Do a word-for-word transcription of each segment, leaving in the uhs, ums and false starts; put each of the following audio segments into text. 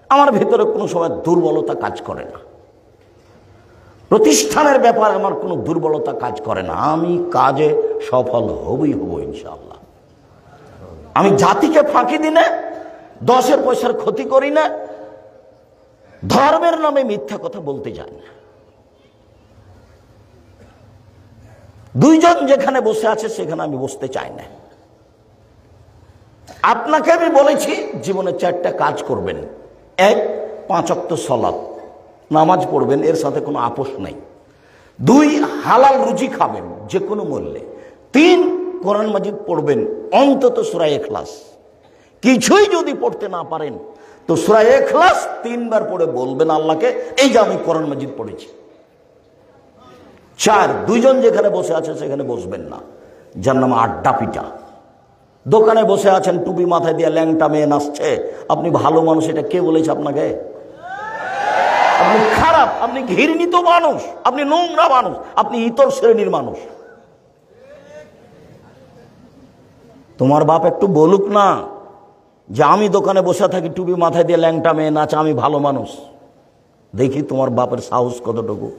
আমার ভেতরে কোনো সময় দুর্বলতা কাজ করে না, প্রতিষ্ঠানের ব্যাপারে আমার কোনো দুর্বলতা কাজ করে না। আমি কাজে সফল হবই হব ইনশাআল্লাহ। আমি জাতিকে ফাঁকি দিই না, দশের পয়সার ক্ষতি করি না, ধর্মের নামে মিথ্যা কথা বলতে যাই না। দুইজন যেখানে বসে আছে সেখানে আমি বসতে চাই না। আপনাকে আমি বলেছি জীবনে চারটা কাজ করবেন। এক, পাঁচ ওয়াক্ত সালাত নামাজ পড়বেন, এর সাথে কোনো আপোষ নেই। দুই, হালাল রুজি খাবেন যে কোনো মূল্যে। তিন, কোরআন মাজিদ পড়বেন, অন্তত সূরা ইখলাস। কিছুই যদি পড়তে না পারেন তো সূরা ইখলাস তিনবার পড়ে বলবেন আল্লাহকে, এই যে আমি কোরআন মাজিদ পড়েছি। চার, দুইজন যেখানে বসে আছে সেখানে বসবেন না, যার নাম আড্ডা পিটা। দোকানে বসে আছেন, টুপি মাথায় দিয়ে ল্যাংটা মেয়ে নাচছে, আপনি ভালো মানুষ, এটা কে বলেছে আপনাকে? আপনি খারাপ, আপনি ঘৃণিত মানুষ, আপনি নোংরা মানুষ, আপনি ইতর শ্রেণীর মানুষ। তোমার বাপ একটু বলুক না যে আমি দোকানে বসে থাকি, টুপি মাথায় দিয়ে ল্যাংটা মেয়ে নাচে, আমি ভালো মানুষ। দেখি তোমার বাপের সাহস কতটুকু।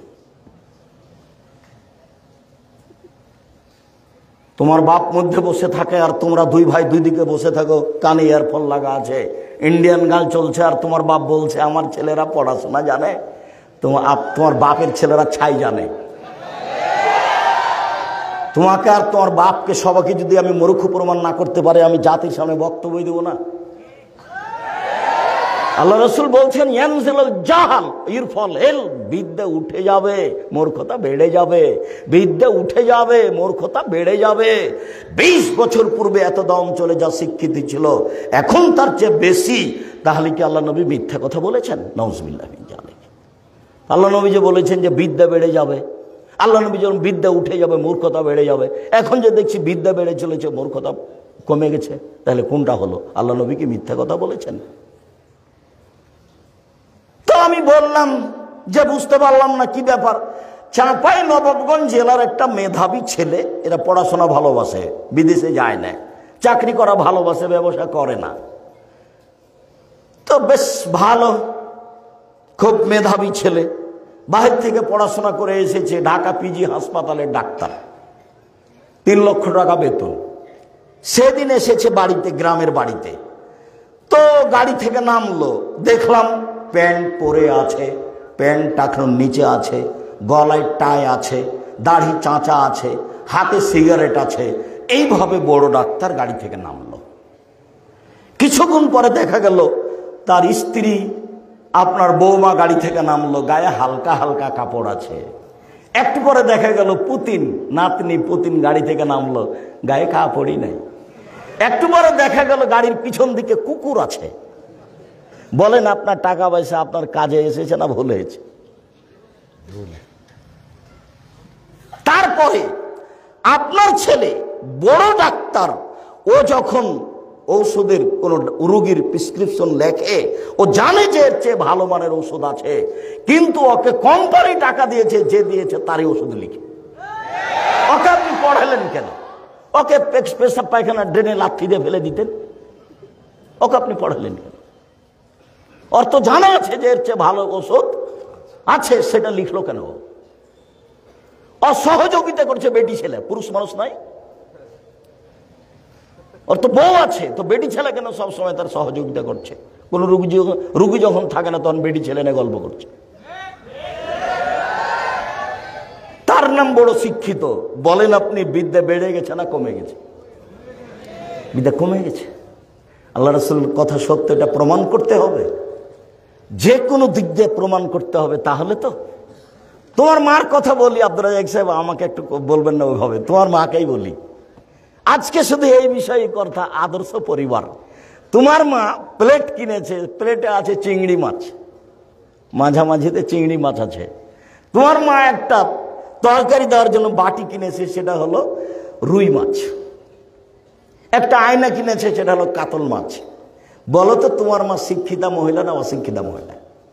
তোমার বাপ মধ্যে বসে থাকে আর তোমরা দুই ভাই দুই দিকে বসে থাকো, কানে ইয়ারফোন লাগা আছে, ইন্ডিয়ান গান চলছে, আর তোমার বাপ বলছে আমার ছেলেরা পড়াশোনা জানে, তোমার তোমার বাপের ছেলেরা ছাই জানে। তোমাকে আর তোমার বাপকে সবাইকে যদি আমি মূর্খ প্রমাণ না করতে পারি, আমি জাতির সামনে বক্তব্য দেব না। আল্লাহ রাসূল বলছেন ইয়ানজিলুল জাহাল ইরফল এল, বিদ্যা উঠে যাবে, মূর্খতা বেড়ে যাবে। বিদ্যা উঠে যাবে, মূর্খতা বেড়ে যাবে। বিশ বছর পূর্বে এত দাম চলে যা শিক্ষিত ছিল, এখন তার চেয়ে বেশি। তাহলে কি আল্লাহ নবী মিথ্যা কথা বলেছেন? নাউজুবিল্লাহ মিন যালিক। আল্লাহ নবী যে বলেছেন যে বিদ্যা বেড়ে যাবে, আল্লাহ নবী যখন বিদ্যা উঠে যাবে মূর্খতা বেড়ে যাবে, এখন যে দেখছি বিদ্যা বেড়ে চলেছে মূর্খতা কমে গেছে, তাহলে কোনটা হলো? আল্লাহ নবী কি মিথ্যা কথা বলেছেন? তো আমি বললাম যে বুঝতে পারলাম না কি ব্যাপার। চাঁপাই নবাবগঞ্জ জেলার একটা মেধাবী ছেলে, এরা পড়াশোনা ভালোবাসে, বিদেশে যায় না, চাকরি করা ভালোবাসে, ব্যবসা করে না। তো বেশ ভালো, খুব মেধাবী ছেলে, বাহির থেকে পড়াশোনা করে এসেছে, ঢাকা পিজি হাসপাতালের ডাক্তার, তিন লক্ষ টাকা বেতন। সেদিন এসেছে বাড়িতে, গ্রামের বাড়িতে। তো গাড়ি থেকে নামলো, দেখলাম প্যান্ট পরে আছে, প্যান্ট টাকার নিচে আছে, গলায় টাই আছে, দাড়ি চাঁচা আছে, হাতে সিগারেট আছে। এইভাবে বড় ডাক্তার গাড়ি থেকে নামলো। কিছুক্ষণ পরে দেখা গেল তার স্ত্রী, আপনার বৌমা গাড়ি থেকে নামলো, গায়ে হালকা হালকা কাপড় আছে। একটু পরে দেখা গেল পুতিন, নাতনি পুতিন গাড়ি থেকে নামলো, গায়ে কাপড়ই নাই। একটু পরে দেখা গেল গাড়ির পিছন দিকে কুকুর আছে। বলেন আপনার টাকা পয়সা আপনার কাজে এসেছে না ভুল হয়েছে? তারপরে আপনার ছেলে বড় ডাক্তার, ও যখন ঔষধের কোন রোগীর প্রেসক্রিপশন লেখে, ও জানে যে এর চেয়ে ভালো মানের ওষুধ আছে, কিন্তু ওকে কোম্পানি টাকা দিয়েছে, যে দিয়েছে তারই ওষুধ লিখে। ওকে আপনি পড়ালেন কেন? ওকে পেশাব পায়খানা ড্রেনে লাথি দিয়ে ফেলে দিতেন, ওকে আপনি পড়ালেন কেন? ওর তো জানা আছে যে এর চেয়ে ভালো ওষুধ আছে, সেটা লিখলো কেন? অসহযোগিতা করছে বেটি ছেলে, পুরুষ মানুষ নাই। ওর তো বউ আছে, তো বেটি ছেলে কেন সবসময় তার সহযোগিতা করছে? কোন রুগী রুগী যখন থাকে না তখন বেটি ছেলে নিয়ে গল্প করছে। তার নাম বড় শিক্ষিত। বলেন আপনি বিদ্যা বেড়ে গেছে না কমে গেছে? বিদ্যা কমে গেছে। আল্লাহ রাসূল কথা সত্য, এটা প্রমাণ করতে হবে, যে কোনো দিক দিয়ে প্রমাণ করতে হবে। তাহলে তো তোমার মার কথা বলি, আব্দুর রাজ্জাক সাহেব আমাকে একটু বলবেন না ওইভাবে, তোমার মাকেই বলি আজকে শুধু এই বিষয়ে কথা। আদর্শ পরিবার, তোমার মা প্লেট কিনেছে, প্লেটে আছে চিংড়ি মাছ, মাঝামাঝিতে চিংড়ি মাছ আছে। তোমার মা একটা তরকারি দেওয়ার জন্য বাটি কিনেছে, সেটা হলো রুই মাছ। একটা আয়না কিনেছে, সেটা হলো কাতল মাছ। বলো তো তোমার মা শিক্ষিতা মহিলা না অশিক্ষিতা মহিলা?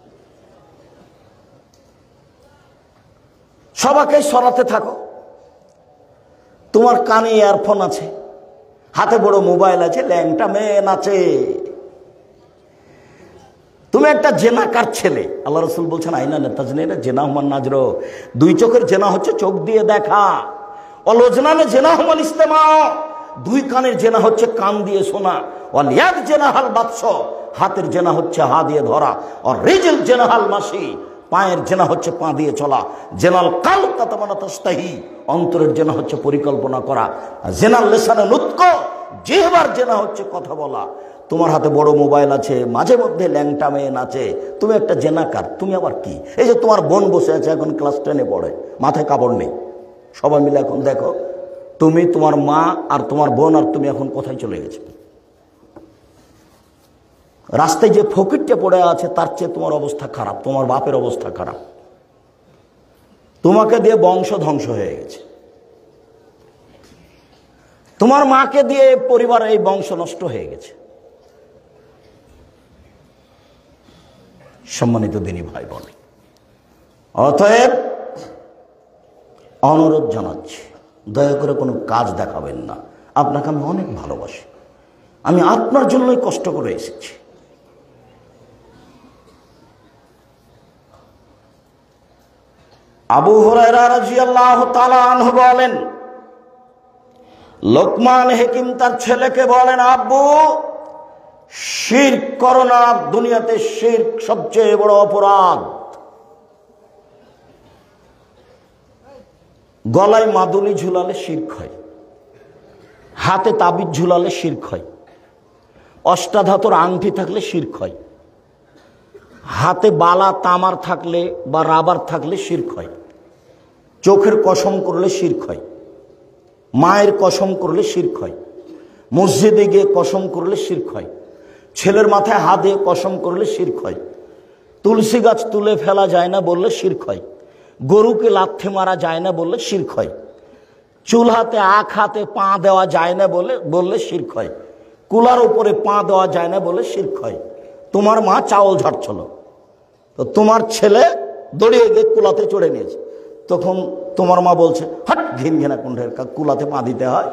সবাইকে সরাতে থাকো। তোমার কানে ইয়ারফোন আছে, হাতে বড় মোবাইল আছে, ল্যাংটা মেয়ে নাচে। তুমি একটা জেনাকার ছেলে। আল্লাহ রাসূল বলছেন আইনা তাজনিনা জেনাহুমান নাজর, দুই চোখের জেনা হচ্ছে চোখ দিয়ে দেখা। অলজনানে জেনাহুমান ইস্তেমা, দুই কানের জেনা হচ্ছে কান দিয়ে শোনা। ওয়াল ইয়াদ জেনাহাল বাতস, হাতের জেনা হচ্ছে হা দিয়ে ধরা। আর রিজল জেনাহাল মাসি, পায়ের জেনা হচ্ছে পা দিয়ে চলা। জেনাল কাল তাতামানা তাস্তাহি, অন্তরের জেনা হচ্ছে পরিকল্পনা করা। জেনাল লিসানে নুতক, জিহ্বার জেনা হচ্ছে কথা বলা। তোমার হাতে বড় মোবাইল আছে, মাঝে মধ্যে ল্যাংটা মেয়ে নাচে, তুমি একটা জেনাকার। তুমি আবার কি? এই যে তোমার বোন বসে আছে, এখন ক্লাস টেনে পড়ে, মাথায় কাপড় নেই। সবাই মিলে এখন দেখো, তুমি, তোমার মা আর তোমার বোন আর তুমি এখন কোথায় চলে গেছে? রাস্তায় যে ফকিরটা পড়ে আছে তার চেয়ে তোমার অবস্থা খারাপ, তোমার বাপের অবস্থা খারাপ। তোমাকে দিয়ে বংশ ধ্বংস হয়ে গেছে, তোমার মাকে দিয়ে পরিবারের এই বংশ নষ্ট হয়ে গেছে। সম্মানিত দিনী ভাই বোন, অতএব অনুরোধ জানাচ্ছি, দয়া করে কোনো কাজ দেখাবেন না। আপনাকে আমি অনেক ভালোবাসি, আমি আপনার জন্যই কষ্ট করে এসেছি। আবু হুরায়রা রাদিয়াল্লাহু তাআলা আনহু বলেন, লোকমান হাকিম তার ছেলেকে বলেন, আব্বু শিরক করো না, দুনিয়াতে শিরক সবচেয়ে বড় অপরাধ। গলায় মাদুলি ঝুলালে শিরক হয়, হাতে তাবিজ ঝুলালে শিরক হয়, অষ্টাধাতুর আংটি থাকলে শিরক হয়, হাতে বালা তামার থাকলে বা রাবার থাকলে শিরক হয়, চোখের কসম করলে শিরক হয়, মায়ের কসম করলে শিরক হয়, মসজিদে গিয়ে কসম করলে শিরক হয়, ছেলের মাথায় হাত দিয়ে কসম করলে শিরক হয়, তুলসী গাছ তুলে ফেলা যায় না বললে শিরক হয়, গরুকে লাথি মারা যায় না বললে শিরক হয়, চুলহাতে আখ হাতে পা দেওয়া যায় না বলে বললে শিরক হয়, কুলার উপরে পা দেওয়া যায় না বলে শিরক হয়। তোমার মা চাউল ঝাড়ছিল, তো তোমার ছেলে দড়িয়ে গিয়ে কুলাতে চড়ে নিয়েছে, তখন তোমার মা বলছে, হাট ঘিন ঘেনা কুণ্ঠের কুলাতে পা দিতে হয়।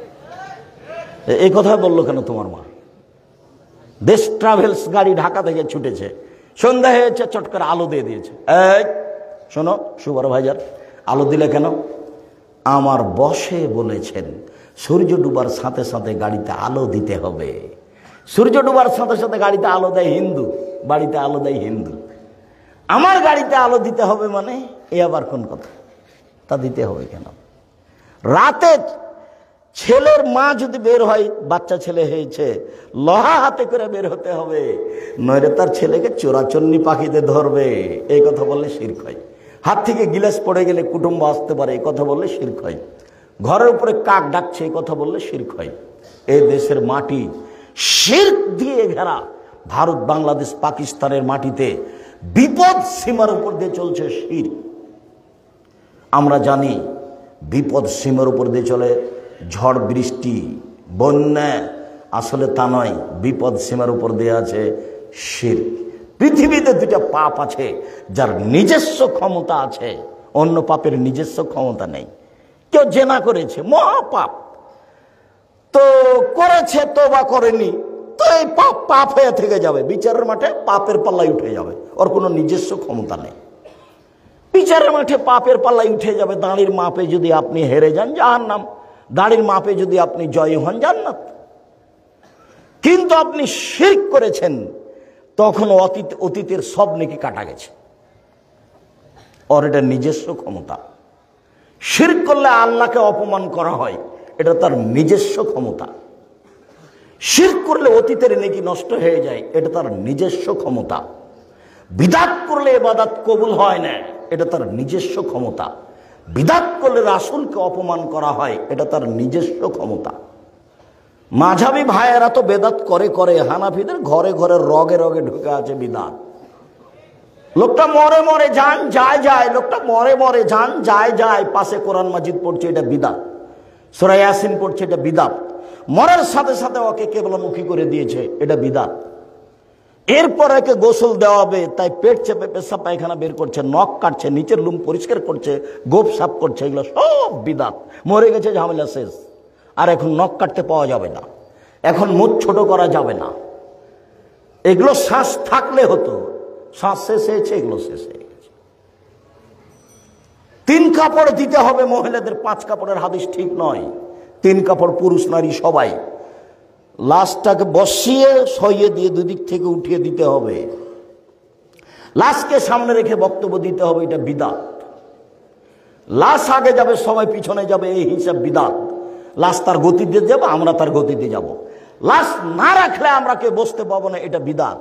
এই কথা বললো কেন তোমার মা? দেশ ট্রাভেলস গাড়ি ঢাকা থেকে ছুটেছে, সন্ধ্যা হয়েছে, চট করে আলো দিয়ে দিয়েছে। এই শোনো সুপারভাইজার, আলো দিলে কেন? আমার বসে বলেছেন সূর্য ডুবার সাথে সাথে গাড়িতে আলো দিতে হবে। সূর্য ডুবার সাথে সাথে গাড়িতে আলো দেয় হিন্দু, বাড়িতে আলো দেয় হিন্দু, আমার গাড়িতে আলো দিতে হবে মানে এ আবার কোন কথা? তা দিতে হবে কেন? রাতে ছেলের মা যদি বের হয়, বাচ্চা ছেলে হয়েছে, লোহা হাতে করে বের হতে হবে, নইলে তার ছেলেকে চোরাচন্নি পাখিতে ধরবে, এই কথা বললে শিরক হয়। হাত থেকে গিলাস পড়ে গেলে কুটুম্ব আসতে পারে, এই কথা বললে শিরক হয়। ঘরের উপরে কাক ডাকছে, এই কথা বললে শিরক হয়। এই দেশের মাটি শিরক দিয়ে ঘেরা। ভারত, বাংলাদেশ, পাকিস্তানের মাটিতে বিপদ সীমার উপর দিয়ে চলছে শিরক। আমরা জানি বিপদ সীমার উপর দিয়ে চলে, ঝড় বৃষ্টি বন্যা, আসলে তা নয়, বিপদ সীমার উপর দিয়ে আছে শিরক। পৃথিবীতে দুইটা পাপ আছে যার নিজস্ব ক্ষমতা আছে, অন্য পাপের নিজস্ব ক্ষমতা নেই। কেউ জেনা করেছে, মহাপাপ, তো করেছে, তওবা করেনি, তো এই পাপ পাপ হয়ে থেকে যাবে, বিচারের মাঠে পাপের পাল্লায় উঠে যাবে, ওর কোনো নিজস্ব ক্ষমতা নেই। বিচারের মাঠে পাপের পাল্লায় উঠে যাবে। দাড়ির মাপে যদি আপনি হেরে যান, জাহান্নাম। দাড়ির মাপে যদি আপনি জয়ী হন, জান্নাত। কিন্তু আপনি শিরক করেছেন, তখন অতীত অতীতের সব নেকি কাটা গেছে, ওর এটা নিজস্ব ক্ষমতা। শিরক করলে আল্লাহকে অপমান করা হয়, এটা তার নিজস্ব ক্ষমতা। শিরক করলে অতীতের নেকি নষ্ট হয়ে যায়, এটা তার নিজস্ব ক্ষমতা। বিদআত করলে ইবাদত কবুল হয় না, এটা তার নিজস্ব ক্ষমতা। বিদআত করলে রাসূলকে অপমান করা হয়, এটা তার নিজস্ব ক্ষমতা। মাঝাবি ভাইয়েরা তো বেদাত করে করে, হানাফিদের ঘরে ঘরে রগে রগে ঢুকে আছে বিদআত। লোকটা মরে মরে যান যায় যায়, লোকটা মরে মরে যান যায় যায়, পাশে কোরআন মাজিদ পড়ছে, এটা বিদআত। সূরা ইয়াসিন পড়ছে, এটা বিদআত। মরার সাথে সাথে ওকে কেবলামুখী করে দিয়েছে, এটা বিদআত। এরপর একে গোসল দেওয়া হবে, তাই পেট চেপে পেশাব পায়খানা বের করছে, নখ কাটছে, নিচের লুম পরিষ্কার করছে, গোপ সাফ করছে, এগুলো সব বিদআত। মরে গেছে, ঝামেলা শেষ। আর এখন নখ কাটতে পাওয়া যাবে না, এখন মুখ ছোট করা যাবে না, এগুলো শ্বাস থাকলে হতো, শ্বাস শেষ হয়েছে, এগুলো শেষ হয়ে গেছে। তিন কাপড় দিতে হবে মহিলাদের, পাঁচ কাপড়ের হাদিস ঠিক নয়। তিন কাপড় পুরুষ নারী সবাই। লাশটাকে বসিয়ে সইয়ে দিয়ে দুদিক থেকে উঠিয়ে দিতে হবে। লাশকে সামনে রেখে বক্তব্য দিতে হবে, এটা বিদআত। লাশ আগে যাবে, সবাই পিছনে যাবে, এই হিসাব বিদআত। লাশ তার গতিতে যাবে, আমরা তার গতিতে যাব। লাশ না রাখলে আমরা কেউ বসতে পাবো না, এটা বিদআত।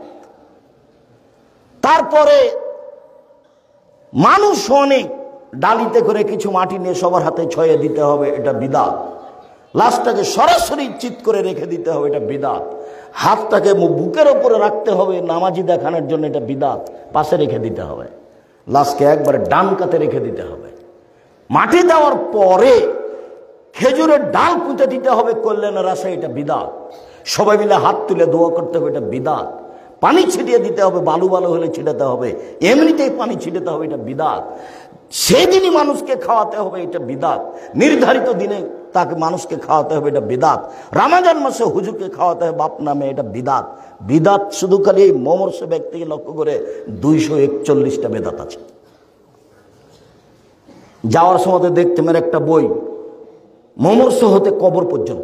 তারপরে মানুষ অনেক, ডালিতে করে কিছু মাটি নিয়ে সবার হাতে ছয়ে দিতে হবে, এটা বিদআত। লাশটাকে সরাসরি চিৎ করে রেখে দিতে হবে, এটা বিদআত। হাতটাকে বুকের ওপরে রাখতে হবে নামাজি দেখানোর জন্য, এটা বিদআত। পাশে রেখে দিতে হবে। লাশকে একবারে ডান কাতে রেখে দিতে হবে। মাটি দেওয়ার পরে খেজুরের ডাল পুঁতে দিতে হবে কল্যাণের আশায়, এটা বিদআত। সবাই মিলে হাত তুলে দোয়া করতে হবে, এটা বিদআত। পানি ছিটিয়ে দিতে হবে, বালু বালু হলে ছিটাতে হবে, এমনিতেই পানি ছিটাতে হবে, এটা বিদআত। সেদিনই মানুষকে খাওয়াতে হবে, এটা বিদআত। নির্ধারিত দিনে তাকে মানুষকে খাওয়াতে হবে, এটা বিদআত। রমজান মাসে হুজুরকে খাওয়াতে হবে বাপ নামে, এটা বিদআত। বিদআত শুধু খালি এই মমর্ষ ব্যক্তিকে লক্ষ্য করে দুইশো একচল্লিশটা বেদাত আছে। যাওয়ার সময় দেখতে মেরে একটা বই, মমর্ষ হতে কবর পর্যন্ত,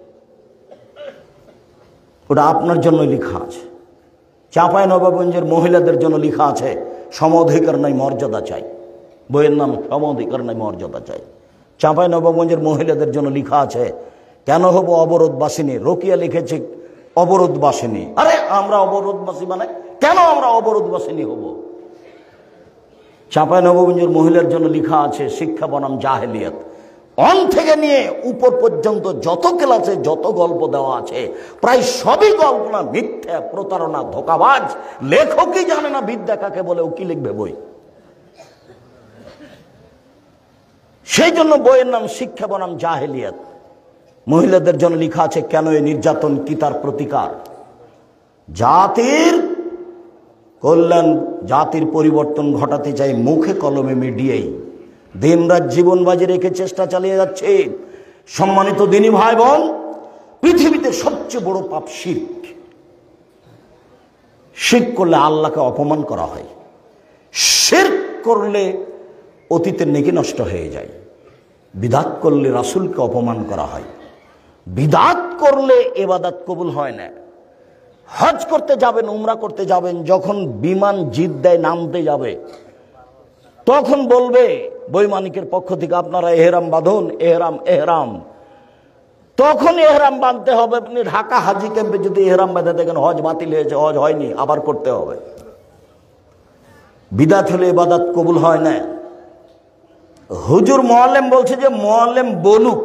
ওটা আপনার জন্য লেখা আছে। চাঁপাই নবাবগঞ্জের মহিলাদের জন্য লেখা আছে, সম অধিকার নাই মর্যাদা চাই। বইয়ের নাম সম অধিকার নাই মর্যাদা চাই। চাঁপাই নবাবগঞ্জের মহিলাদের জন্য লেখা আছে, কেন হব অবরোধবাসিনী। রোকিয়া লিখেছে অবরোধবাসিনী। আরে আমরা অবরোধবাসী মানে কেন আমরা অবরোধবাসিনী হব? চাঁপাই নবাবগঞ্জের মহিলার জন্য লেখা আছে, শিক্ষা বনাম জাহেলিয়াত। অন থেকে নিয়ে উপর পর্যন্ত যত ক্লাসে যত গল্প দেওয়া আছে, প্রায় সবই গল্প না, মিথ্যা, প্রতারণা, ধোঁকাবাজ। লেখকই জানে না বিদ্যা কাকে বলে, ও কি লিখবে বই? সেই জন্য বইয়ের নাম শিক্ষা বনাম জাহেলিয়াত। মহিলাদের জন্য লেখা আছে, কেন এই নির্যাতন, কি তার প্রতিকার। জাতির কল্যাণ, জাতির পরিবর্তন ঘটাতে চাই মুখে কলমে মিডিয়াই। দিনরাত জীবন বাজি রেখে চেষ্টা চালিয়ে যাচ্ছে। সম্মানিত দিনী ভাই বোন, পৃথিবীতে সবচেয়ে বড় পাপ শিরক। শিরক করলে আল্লাহকে অপমান করা হয়। শিরক করলে অতীতের নেকি নষ্ট হয়ে যায়। বিদআত করলে রাসূলকে অপমান করা হয়। বিদআত করলে ইবাদত কবুল হয় না। হজ করতে যাবেন, উমরা করতে যাবেন, যখন বিমান জিদ্দায় নামতে যাবে তখন বলবে বৈমানিকের পক্ষ থেকে, আপনারা এহরাম বাঁধুন, এহরাম এহরাম। তখন এহরাম বাঁধতে হবে। আপনি ঢাকা হাজি ক্যাম্পে যদি এহরাম বাঁধে দেখেন হজ বাতিল হয়েছে, হজ হয়নি, আবার করতে হবে। বিদআত হলে ইবাদত কবুল হয় না। হুজুর মুআল্লিম বলছে যে মুআল্লিম বলুক,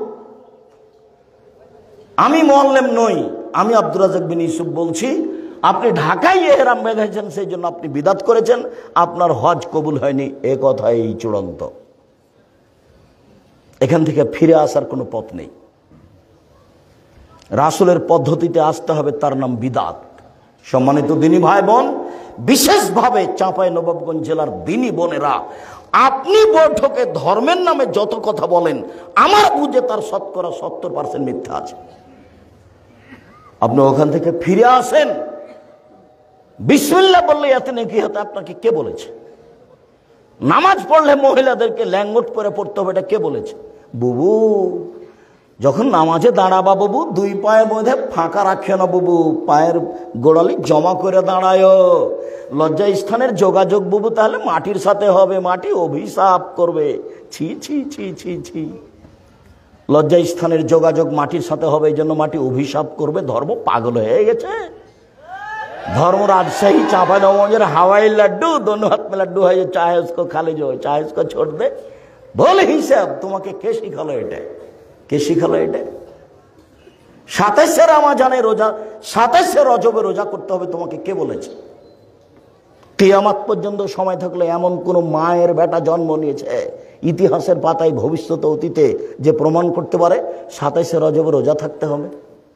আমি মুআল্লিম নই, আমি আব্দুর রাজ্জাক বিন ইউসুফ বলছি, আপনি ঢাকায় এহরাম বেঁধেছেন, সেই জন্য আপনি বিদআত করেছেন, আপনার হজ কবুল হয়নি। এ কথা এই চূড়ান্ত। এখান থেকে ফিরে আসার কোনো পথ নেই। রাসূলের পদ্ধতিতে আসতে হবে, তার নাম বিদআত। সম্মানিত দিনী ভাই বোন, বিশেষভাবে চাঁপাই নবাবগঞ্জ জেলার দিনী বোনেরা, আপনি বৈঠকে ধর্মের নামে যত কথা বলেন, আমার বুঝে তার শতকরা সত্তর পার্সেন্ট মিথ্যা আছে। আপনি ওখান থেকে ফিরে আসেন। বিসমিল্লাহ বললে এতে নেকি হতে আপনাকে কে বলেছে? নামাজ পড়লে মহিলাদেরকে ল্যাঙ্গট পরে পড়তে হবে, এটা কে বলেছে? বুবু, যখন নামাজে দাঁড়াবা বুবু, দুই পায়ের মধ্যে ফাঁকা রাখে না বুবু, পায়ের গোড়ালি জমা করে দাঁড়ায়। লজ্জা স্থানের যোগাযোগ বুবু তাহলে মাটির সাথে হবে, মাটি অভিশাপ করবে। ছি ছি ছি ছি ছি। লজ্জা স্থানের যোগাযোগ মাটির সাথে হবে, এই জন্য মাটি অভিশাপ করবে। ধর্ম পাগল হয়ে গেছে। धर्म राजशाही चापा नवाबगंज हवाई लड्डू दोनों हाथ में लड्डू है, जो चाहे उसको खा ले, जो चाहे उसको छोड़ दे। बोले हिसाब तुम्हें के शिखालो এটা কে শিখালো এটা? সাতাশে রমজানে রোজা, সাতাশে রজবে রোজা করতে হবে, তোমাকে কে বলেছে? কিয়ামত পর্যন্ত সময় থাকলে এমন কোন মায়ের বেটা জন্ম নিয়েছে ইতিহাসের পাতায়, ভবিষ্যতে, অতীতে, যে প্রমাণ করতে পারে সাতাশে রজবে রোজা থাকতে হবে?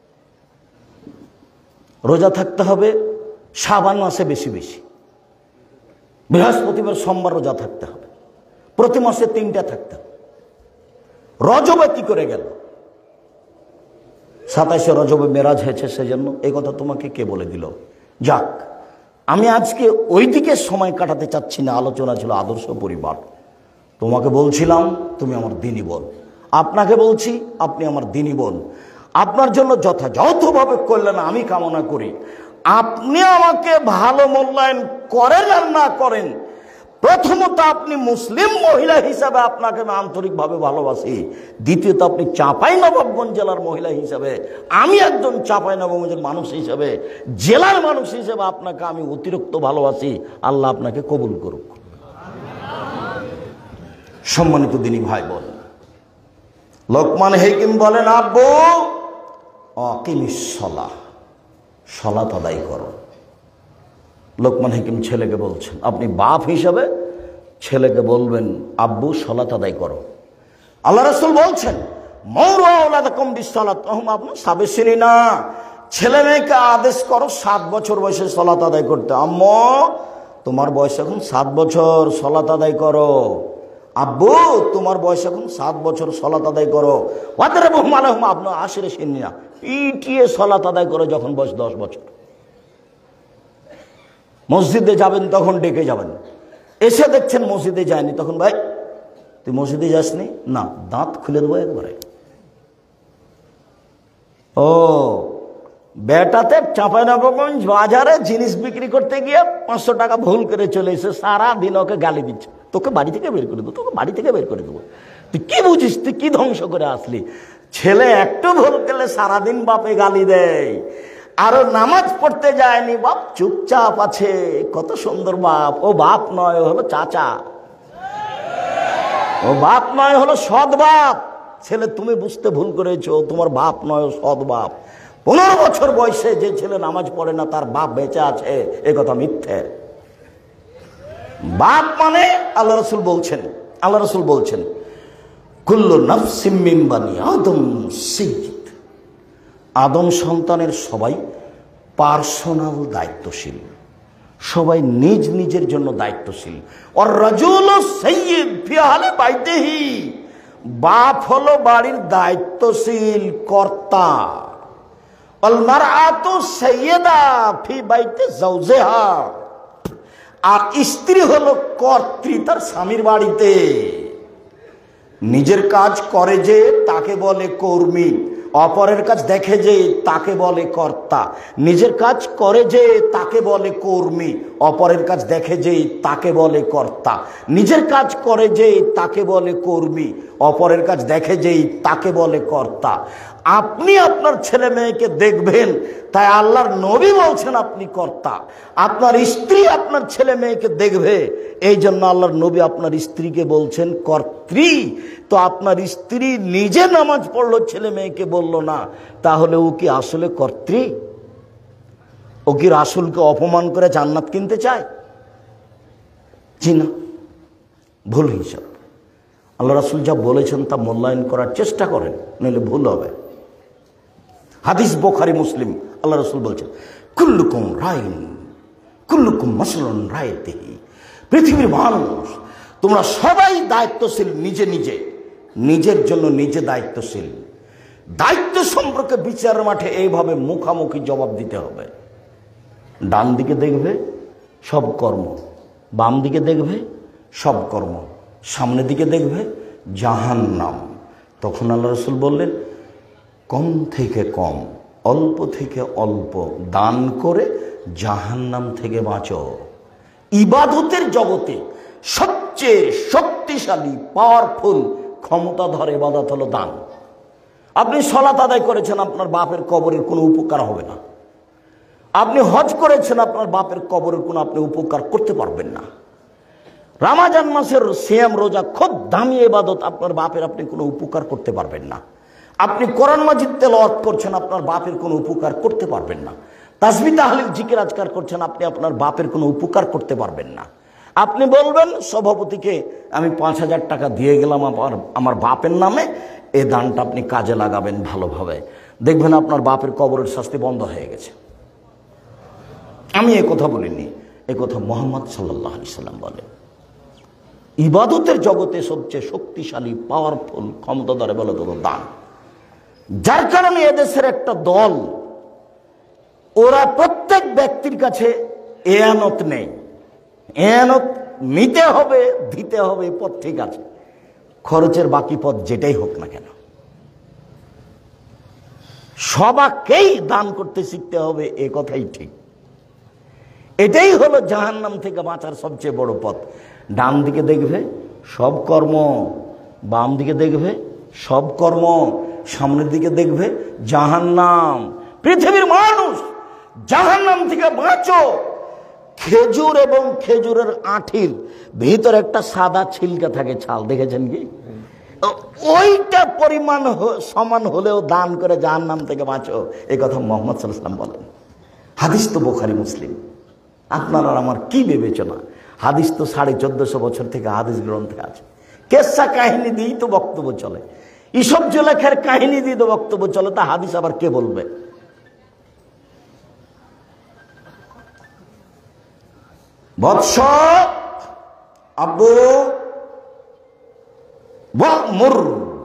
রোজা থাকতে হবে শাবান মাসে বেশি বেশি, বৃহস্পতিবার সোমবার রোজা থাকতে হবে, প্রতি মাসে তিনটা থাকতে হবে। রজবে কি করে গেল? সাতাশে রজবে মেরাজ হয়েছে, সেজন্য এই কথা তোমাকে কে বলে দিল? যাক, আমি আজকে ওই দিকে সময় কাটাতে চাচ্ছি না। আলোচনা ছিল আদর্শ পরিবার। তোমাকে বলছিলাম তুমি আমার দিনী বোন, আপনাকে বলছি আপনি আমার দিনী বোন। আপনার জন্য যথাযথভাবে কল্যাণ আমি কামনা করি। আপনি আমাকে ভালো মূল্যায়ন করেন আর না করেন, প্রথমত আপনি মুসলিম মহিলা হিসাবে আপনাকে আমি আন্তরিকভাবে ভালোবাসি। দ্বিতীয়ত আপনি চাঁপাইনবাবগঞ্জ জেলার মহিলা হিসাবে, আমি একজন চাঁপাইনবাবগঞ্জের মানুষ হিসাবে, জেলার মানুষ হিসেবে আপনাকে আমি অতিরিক্ত ভালোবাসি। আল্লাহ আপনাকে কবুল করুক। সম্মানিত দিনী ভাই বোন, লোকমান হাকিম বলেন, আব্বু আকিমিস সালাহ, সালাত আদায় করো। লোকমান হাকিম ছেলেকে বলছেন, আপনি বাপ হিসাবে ছেলেকে বলবেন আব্বু সালাত আদায় করো। আল্লাহ রাসূল বলছেন, মাউরু আওলাদাকুম বিসসালাত, আপনার সাবেসিনী না, ছেলে মেয়েকে আদেশ করো সাত বছর বয়সে সালাত আদায় করতে। আম্মু তোমার বয়স এখন সাত বছর, সালাত আদায় করো। আব্বু তোমার বয়স এখন সাত বছর, সালাত আদায় করো। ওয়াদরিবুহুম আলাইহিম, আপনার আশিরে সিন্নিনা, পিটিয়ে সালাত আদায় করো যখন বয়স দশ বছর। মসজিদে যাবেন তখন ডেকে যাবেন, এসে দেখছেন মসজিদে যায়নি, তখন ভাই তুই মসজিদে যাসনি? না, দাঁত খুলে দেবো একবারে। ও বেটাতে চাঁপাইনবাবগঞ্জ বাজারে জিনিস বিক্রি করতে গিয়ে পাঁচশো টাকা ভুল করে চলে এসে সারা দিন ওকে গালি দিচ্ছে, তোকে বাড়ি থেকে বের করে দেবো, তোকে বাড়ি থেকে বের করে দেবো। তুই কি বুঝিস? তুই কি ধ্বংস করে আসলি? ছেলে একটু ভুল করলে সারাদিন বাপে গালি দেয়। আরো নামাজ পড়তে যায়নি, বাপ চুপচাপ আছে। কত সুন্দর বাপ! ও বাপ নয়, ও হলো চাচা। ও বাপ নয়, হলো সৎ বাপ। ছেলে তুমি বুঝতে ভুল করেছো, তোমার বাপ নয়, সৎ বাপ। পনেরো বছর বয়সে যে ছেলে নামাজ পড়ে না তার বাপ বেঁচে আছে, এ কথা মিথ্যে। বাপ মানে আল্লাহ রাসূল বলছেন, আল্লাহ রাসূল বলছেন, কুল্লু নাফসিম মিন বানি আদম সাইয়্যিদ, আদম সন্তানের সবাই পার্সোনাল দায়িত্বশীল, সবাই নিজ নিজের জন্য দায়িত্বশীল। আর রাজুলু সাইয়্যিদ ফি আহলি বাইতিহি, বাপ হলো বাড়ির দায়িত্বশীল কর্তা। আল মারআতু সাইয়্যিদা ফি বাইতি যাওজিহা, আর স্ত্রী হলো কর্ত্রী তার স্বামীর বাড়িতে। নিজের কাজ করে যে তাকে বলে কর্মী, অপরের কাজ দেখে যে তাকে বলে কর্তা। নিজের কাজ করে যে তাকে বলে কর্মী, অপরের কাজ দেখে যে তাকে বলে কর্তা। নিজের কাজ করে যে তাকে বলে কর্মী, অপরের কাজ দেখে যেই তাকে বলে কর্তা। আপনি আপনার ছেলে মেয়েকে দেখবেন, তাই আল্লাহর নবী বলছেন আপনি কর্তা। আপনার স্ত্রী আপনার ছেলে মেয়েকে দেখবে, এই জন্য আল্লাহর নবী আপনার স্ত্রীকে বলছেন কর্ত্রী। তো আপনার স্ত্রী নিজে নামাজ পড়লো, ছেলে মেয়েকে বলল না, তাহলে ও কি আসলে কর্ত্রী? ও কি রাসূলকে অপমান করে জান্নাত কিনতে চায়? জি না, ভুল হিসাব। আল্লাহ রাসূল যা বলেছেন তা মূল্যায়ন করার চেষ্টা করেন, নইলে ভুল হবে। হাদিস বুখারী মুসলিম, আল্লাহ রাসূল বলছেন, কুল্লুকুম রাইন কুল্লুকুম মাসউলুন রাইতিহি, পৃথিবীর মানুষ তোমরা সবাই দায়িত্বশীল, নিজে নিজে নিজের জন্য নিজে দায়িত্বশীল। দায়িত্ব সম্পর্কে বিচারের মাঠে এইভাবে মুখামুখি জবাব দিতে হবে। ডান দিকে দেখবে সব কর্ম, বাম দিকে দেখবে সব কর্ম, সামনের দিকে দেখবে জাহান্নাম। তখন আল্লাহ রাসূল বললেন, কম থেকে কম, অল্প থেকে অল্প দান করে জাহান্নাম থেকে বাঁচো। ইবাদতের জগতে সবচেয়ে শক্তিশালী পাওয়ারফুল ক্ষমতাধর ইবাদত হলো দান। আপনি সালাত আদায় করেছেন, আপনার বাপের কবরের কোনো উপকার হবে না। আপনি হজ করেছেন, আপনার বাপের কবরের কোনো আপনি উপকার করতে পারবেন না। রমজান মাসের সিয়াম রোজা খুব দামি ইবাদত, আপনার বাপের আপনি কোনো উপকার করতে পারবেন না। আপনি কোরআন মাজিদ তেলাওয়াত করছেন, আপনার বাপের কোনো উপকার করতে পারবেন না। তাসবিহ তাহলিল জিকির আজকার করছেন, আপনি আপনার বাপের কোনো উপকার করতে পারবেন না। আপনি বলবেন সভাপতিকে আমি পাঁচ হাজার টাকা দিয়ে গেলাম আমার আমার বাপের নামে, এই দানটা আপনি কাজে লাগাবেন ভালোভাবে, দেখবেন আপনার বাপের কবরের শাস্তি বন্ধ হয়ে গেছে। আমি এ কথা বলিনি, এ কথা মুহাম্মদ সাল্লাল্লাহু আলাইহি সাল্লাম বলেন। ইবাদতের জগতে সবচেয়ে শক্তিশালী পাওয়ারফুল ক্ষমতাধর বলে তো দান। যার কারণে এদেশের একটা দল ওরা প্রত্যেক ব্যক্তির কাছে এয়ানত নেই, এয়ানত নিতে হবে, দিতে হবে, পথ ঠিক আছে, খরচের বাকি পথ যেটাই হোক না কেন সবাইকেই দান করতে শিখতে হবে, এ কথাই ঠিক। এটাই হলো জাহান্নাম থেকে বাঁচার সবচেয়ে বড় পথ। ডান দিকে দেখবে সব কর্ম, বাম দিকে দেখবে সব কর্ম, সামনের দিকে দেখবে জাহান্নাম। পৃথিবীর মানুষ জাহান্নাম থেকে বাঁচো। খেজুর এবং খেজুরের আঁঠির ভিতরে একটা সাদা ছিলকা থাকে, ছাল, দেখেছেন কি? ওইটা পরিমাণ সমান হলেও দান করে জাহান্নাম থেকে বাঁচো, এই কথা মুহাম্মদ সাল্লাল্লাহু আলাইহি ওয়াসাল্লাম বলেন। হাদিস তো বুখারী মুসলিম। আপনার আর আমার কি বিবেচনা? হাদিস তো সাড়ে চোদ্দশো বছর থেকে হাদিস গ্রন্থে আছে। কেসা কাহিনী দিয়েই তো বক্তব্য চলে, ইসব জুলেখার কাহিনী দিয়ে তো বক্তব্য চলে, তা হাদিস আবার কে বলবে? বৎস আব্বু ওয়া'মুর,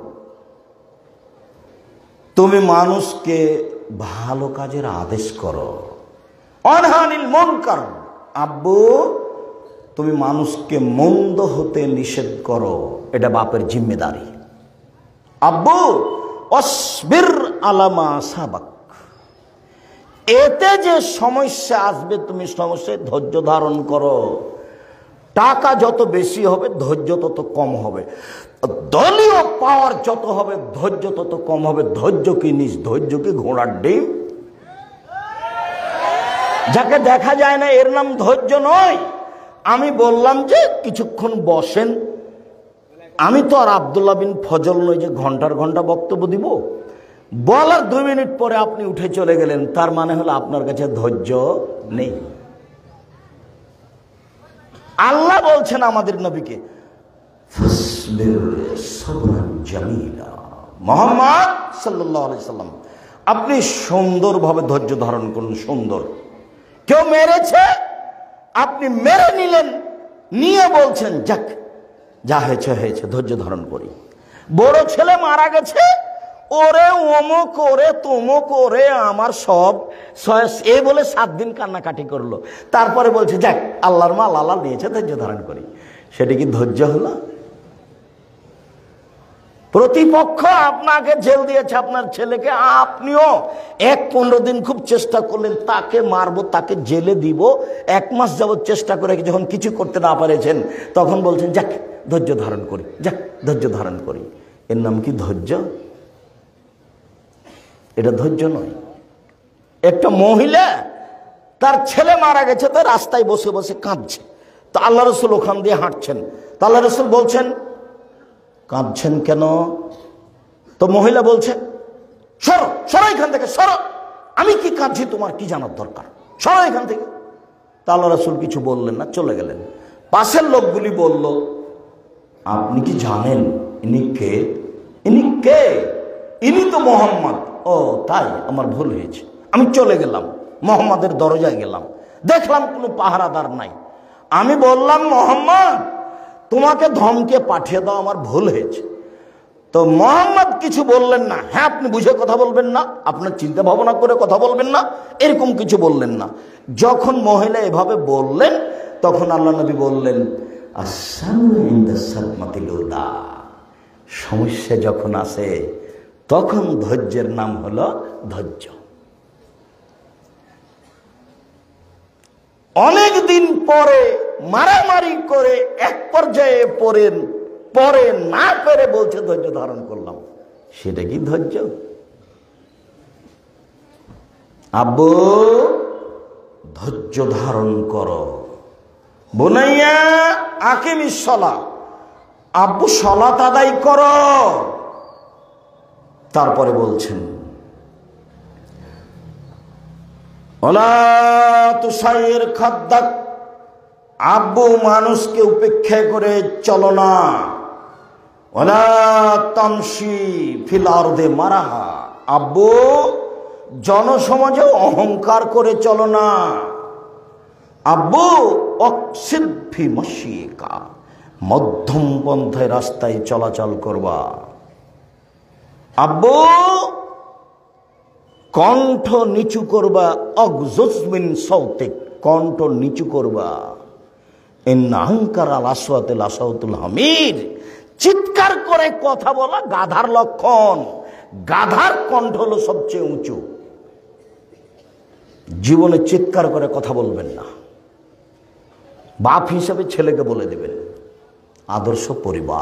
তুমি মানুষকে ভালো কাজের আদেশ করো। অনহানিল মুনকার, আব্বু তুমি মানুষকে মন্দ হতে নিষেধ করো, এটা বাপের জিম্মেদারি। আব্বু অসবির আলামা সাবাক, এতে যে সমস্যা আসবে তুমি সমস্যায় ধৈর্য ধারণ করো। টাকা যত বেশি হবে ধৈর্য তত কম হবে, দলীয় পাওয়ার যত হবে ধৈর্য তত কম হবে। ধৈর্য কি নিজ, ধৈর্য কি ঘোড়ার ডিম? যাকে দেখা যায় না এর নাম ধৈর্য নয়। আমি বললাম যে কিছুক্ষণ বসেন, আমি তো আর আব্দুল্লাহ বিন ফজল নই যে ঘন্টার ঘন্টা বক্তব্য দিব। বলার দুই মিনিট পরে আপনি উঠে চলে গেলেন, তার মানে হলো আপনার কাছে ধৈর্য নেই। আল্লাহ বলছেন আমাদের নবীকে, মুহাম্মদ সাল্লাল্লাহু আলাইহি সাল্লাম, আপনি সুন্দরভাবে ধৈর্য ধারণ করুন। সুন্দর, কেউ মেরেছে আপনি মেরে নিলেন, নিয়ে বলছেন যাক যা হয়েছে হয়েছে, ধৈর্য ধারণ করি। বড় ছেলে মারা গেছে, ওরে অমুক ওরে তমুক ওরে আমার সব, এ বলে সাত দিন কান্নাকাটি করলো, তারপরে বলছে যাক আল্লাহর মাল আল্লাহ নিয়েছে, ধৈর্য ধারণ করি। সেটা কি ধৈর্য হলো? প্রতিপক্ষ আপনাকে জেল দিয়েছে, আপনার ছেলেকে, আপনিও এক পনেরো দিন খুব চেষ্টা করলেন তাকে মারবো, তাকে জেলে দিব, এক মাস যাবত চেষ্টা করে যখন কিছু করতে না পেরেছেন তখন বলছেন যাক ধৈর্য ধারণ করি, যাক ধৈর্য ধারণ করি। এর নাম কি ধৈর্য? এটা ধৈর্য নয়। একটা মহিলা তার ছেলে মারা গেছে, তো রাস্তায় বসে বসে কাঁদছে, তো আল্লাহ রসুল ওখান দিয়ে হাঁটছেন, তো আল্লাহ রসুল বলছেন কাঁদছেন কেন? তো মহিলা বলছে সরো সরো এখান থেকে, সরো, আমি কি কাঁদছি তোমার কি জানার দরকার, সরো এখান থেকে। তা আল্লাহ রাসূল কিছু বললেন না, চলে গেলেন। পাশের লোকগুলি বলল আপনি কি জানেন ইনি কে? ইনি কে? ইনি তো মোহাম্মদ। ও তাই, আমার ভুল হয়েছে। আমি চলে গেলাম, মোহাম্মদের দরজায় গেলাম, দেখলাম কোনো পাহারাদার নাই। আমি বললাম মোহাম্মদ তোমাকে ধমকে পাঠিয়ে দাও, আমার ভুল হয়েছে। তো মোহাম্মদ কিছু বললেন না। হ্যাঁ আপনি বুঝে কথা বলবেন না, আপনার চিন্তা ভাবনা করে কথা বলবেন না, এরকম কিছু বললেন না। যখন মহিলা এভাবে বললেন তখন আল্লাহ নবী বললেন সমস্যা যখন আসে তখন ধৈর্যের নাম হলো ধৈর্য। অনেক দিন পরে মারামারি করে এক পর্যায়ে পড়েন, পরে না পেরে বলছে ধৈর্য ধারণ করলাম, সেটা কি ধৈর্য? আব্বু ধৈর্য ধারণ করো, বুনাইয়া আকিমিস সালাহ, আব্বু সালাত আদায় করো। তারপরে বলছেন ওয়ালা তুসাইর খাদ্দাক, আব্বু মানুষকে উপেক্ষা করে চলো না। ওয়ালা তামশি ফিল আরদে মারাহা, আব্বু জনসমাজে অহংকার করে চলো না। আব্বু অকসিদ ফি মাশিকা, মধ্যম পন্থায় রাস্তায় চলাচল করবা। আব্বু কণ্ঠ নিচু করবা, অগজুজমিন সৌতিক, কণ্ঠ নিচু করবা। ইন্নাহংকার আল আসওয়াতুল আসাউতুল হামির, চিৎকার করে কথা বলা গাধার লক্ষণ। গাধার কণ্ঠ হলো সবচেয়ে উঁচু। জীবনে চিৎকার করে কথা বলবেন না। বাপ হিসেবে ছেলেকে বলে দেবেন। আদর্শ পরিবার।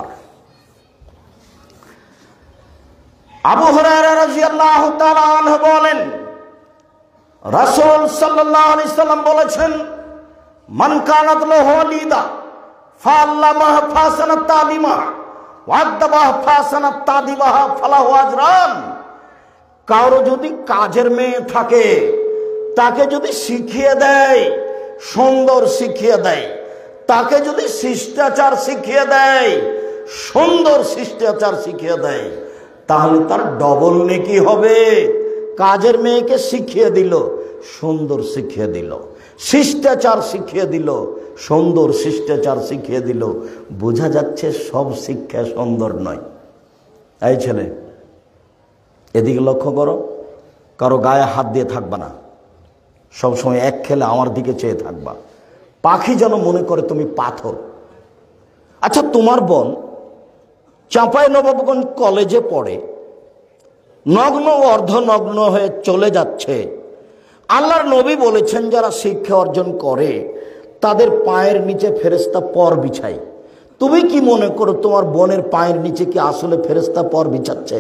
আবু হুরায়রা রাদিয়াল্লাহু তাআলা আনহু বলেন, রাসূল সাল্লাল্লাহু আলাইহি সাল্লাম বলেছেন, মান কানাত লাহু ওয়ালিদা ফাআল্লামাহু ফাসানাত তালিমাহা ওয়া আদাবাহু ফাসানাত তাদিবাহা ফালাহু আজরান। কারো যদি কাজের মেয়ে থাকে, তাকে যদি শিখিয়ে দেয়, সুন্দর শিখিয়ে দেয়, তাকে যদি শিষ্টাচার শিখিয়ে দেয়, সুন্দর শিষ্টাচার শিখিয়ে দেয়, তাহলে তার ডবল নেকি হবে। কাজের মেয়েকে শিখিয়ে দিল, সুন্দর শিখিয়ে দিল, শিষ্টাচার শিখিয়ে দিল, সুন্দর শিষ্টাচার শিখিয়ে দিল। বোঝা যাচ্ছে সব শিক্ষা সুন্দর নয়। এই ছেলে, এদিকে লক্ষ্য করো, কারো গায়ে হাত দিয়ে থাকবা না, সবসময় এক খেলে আমার দিকে চেয়ে থাকবা। পাখি যেন মনে করে তুমি পাথর। আচ্ছা, তোমার বোন চাঁপাইনবাবগঞ্জ কলেজে পড়ে, নগ্ন অর্ধনগ্ন হয়ে চলে যাচ্ছে। আল্লাহর নবী বলেছেন, যারা শিক্ষা অর্জন করে তাদের পায়ের নিচে ফেরেশতা পর বিছায়। তুমি কি মনে করো তোমার বোনের পায়ের নিচে কি আসলে ফেরেশতা পর বিছাচ্ছে?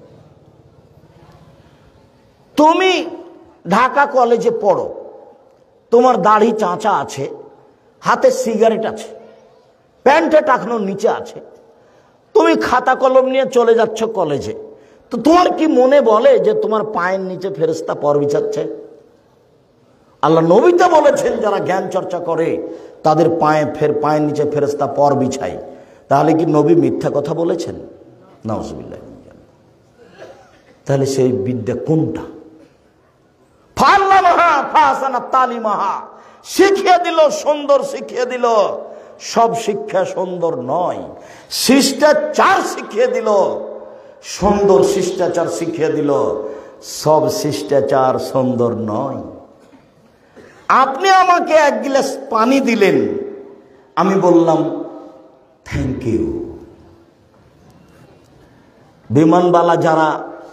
তুমি ঢাকা কলেজে পড়ো, তোমার দাড়ি চাঁচা আছে, হাতে সিগারেট আছে, প্যান্টে টাকনোর নিচে আছে, তুমি খাতা কলম নিয়ে চলে যাচ্ছ কলেজে, তো তোমার কি মনে বলে যে তোমার পায়ের নিচে ফেরেশতা পর বিছাচ্ছে? আল্লাহ নবী তো বলেছেন, যারা জ্ঞান চর্চা করে তাদের পায়ে ফের পায়ের নিচে ফেরেশতা পর বিছায়। তাহলে কি নবী মিথ্যা কথা বলেছেন? নাউজুবিল্লাহ। তাহলে সেই বিদ্যা কোনটা? ফাআল্লামাহা ফাসানাত তালিমাহা, শিখিয়ে দিল, সুন্দর শিখিয়ে দিল। সব শিক্ষা সুন্দর নয়। শিষ্টাচার শিখিয়ে দিল, সুন্দর শিষ্টাচার শিখিয়ে দিল। সব শিষ্টাচার সুন্দর নয়। আপনি আমাকে এক গ্লাস পানি দিলেন, আমি বললাম থ্যাংক ইউ। বিমানবালা যারা,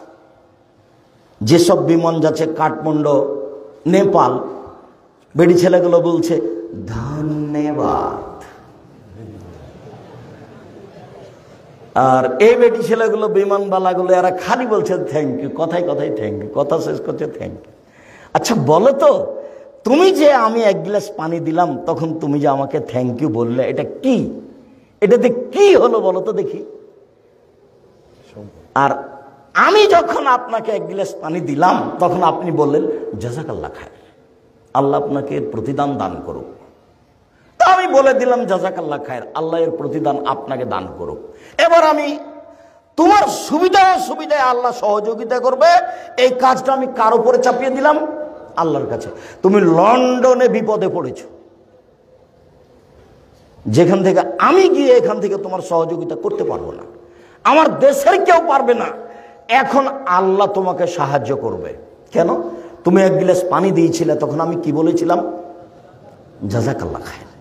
যেসব বিমান যাচ্ছে কাঠমান্ডু, নেপাল, বেডি ছেলেগুলো বলছে ধন্যবাদ। আর এই বেটি ছেলেগুলো, বিমানবালাগুলো, এরা খালি বলছে থ্যাংক ইউ, কথায় কথায় থ্যাংক ইউ, কথা শেষ করছে থ্যাংক ইউ। আচ্ছা বলো তো, তুমি যে আমি এক গ্লাস পানি দিলাম, তখন তুমি যে আমাকে থ্যাংক ইউ বললে, এটা কি? এটাতে কি হলো বলো তো দেখি। আর আমি যখন আপনাকে এক গ্লাস পানি দিলাম, তখন আপনি বললেন জাযাকাল্লাহ খায়র, আল্লাহ আপনাকে এর প্রতিদান দান করুক। তা আমি বলে দিলাম জাযাকাল্লাহ খায়র, আল্লাহ এর প্রতিদান আপনাকে দান করুক। এবার আমি তোমার সুবিধা অসুবিধায় আল্লাহ সহযোগিতা করবে, এই কাজটা আমি কার উপরে চাপিয়ে দিলাম? আল্লাহর কাছে। তুমি লন্ডনে বিপদে পড়েছ, যেখান থেকে আমি গিয়ে এখান থেকে তোমার সহযোগিতা করতে পারবো না, আমার দেশের কেউ পারবে না। এখন আল্লাহ তোমাকে সাহায্য করবে। কেন? তুমি এক গ্লাস পানি দিয়েছিলে, তখন আমি কি বলেছিলাম? জাযাকাল্লাহ খায়র।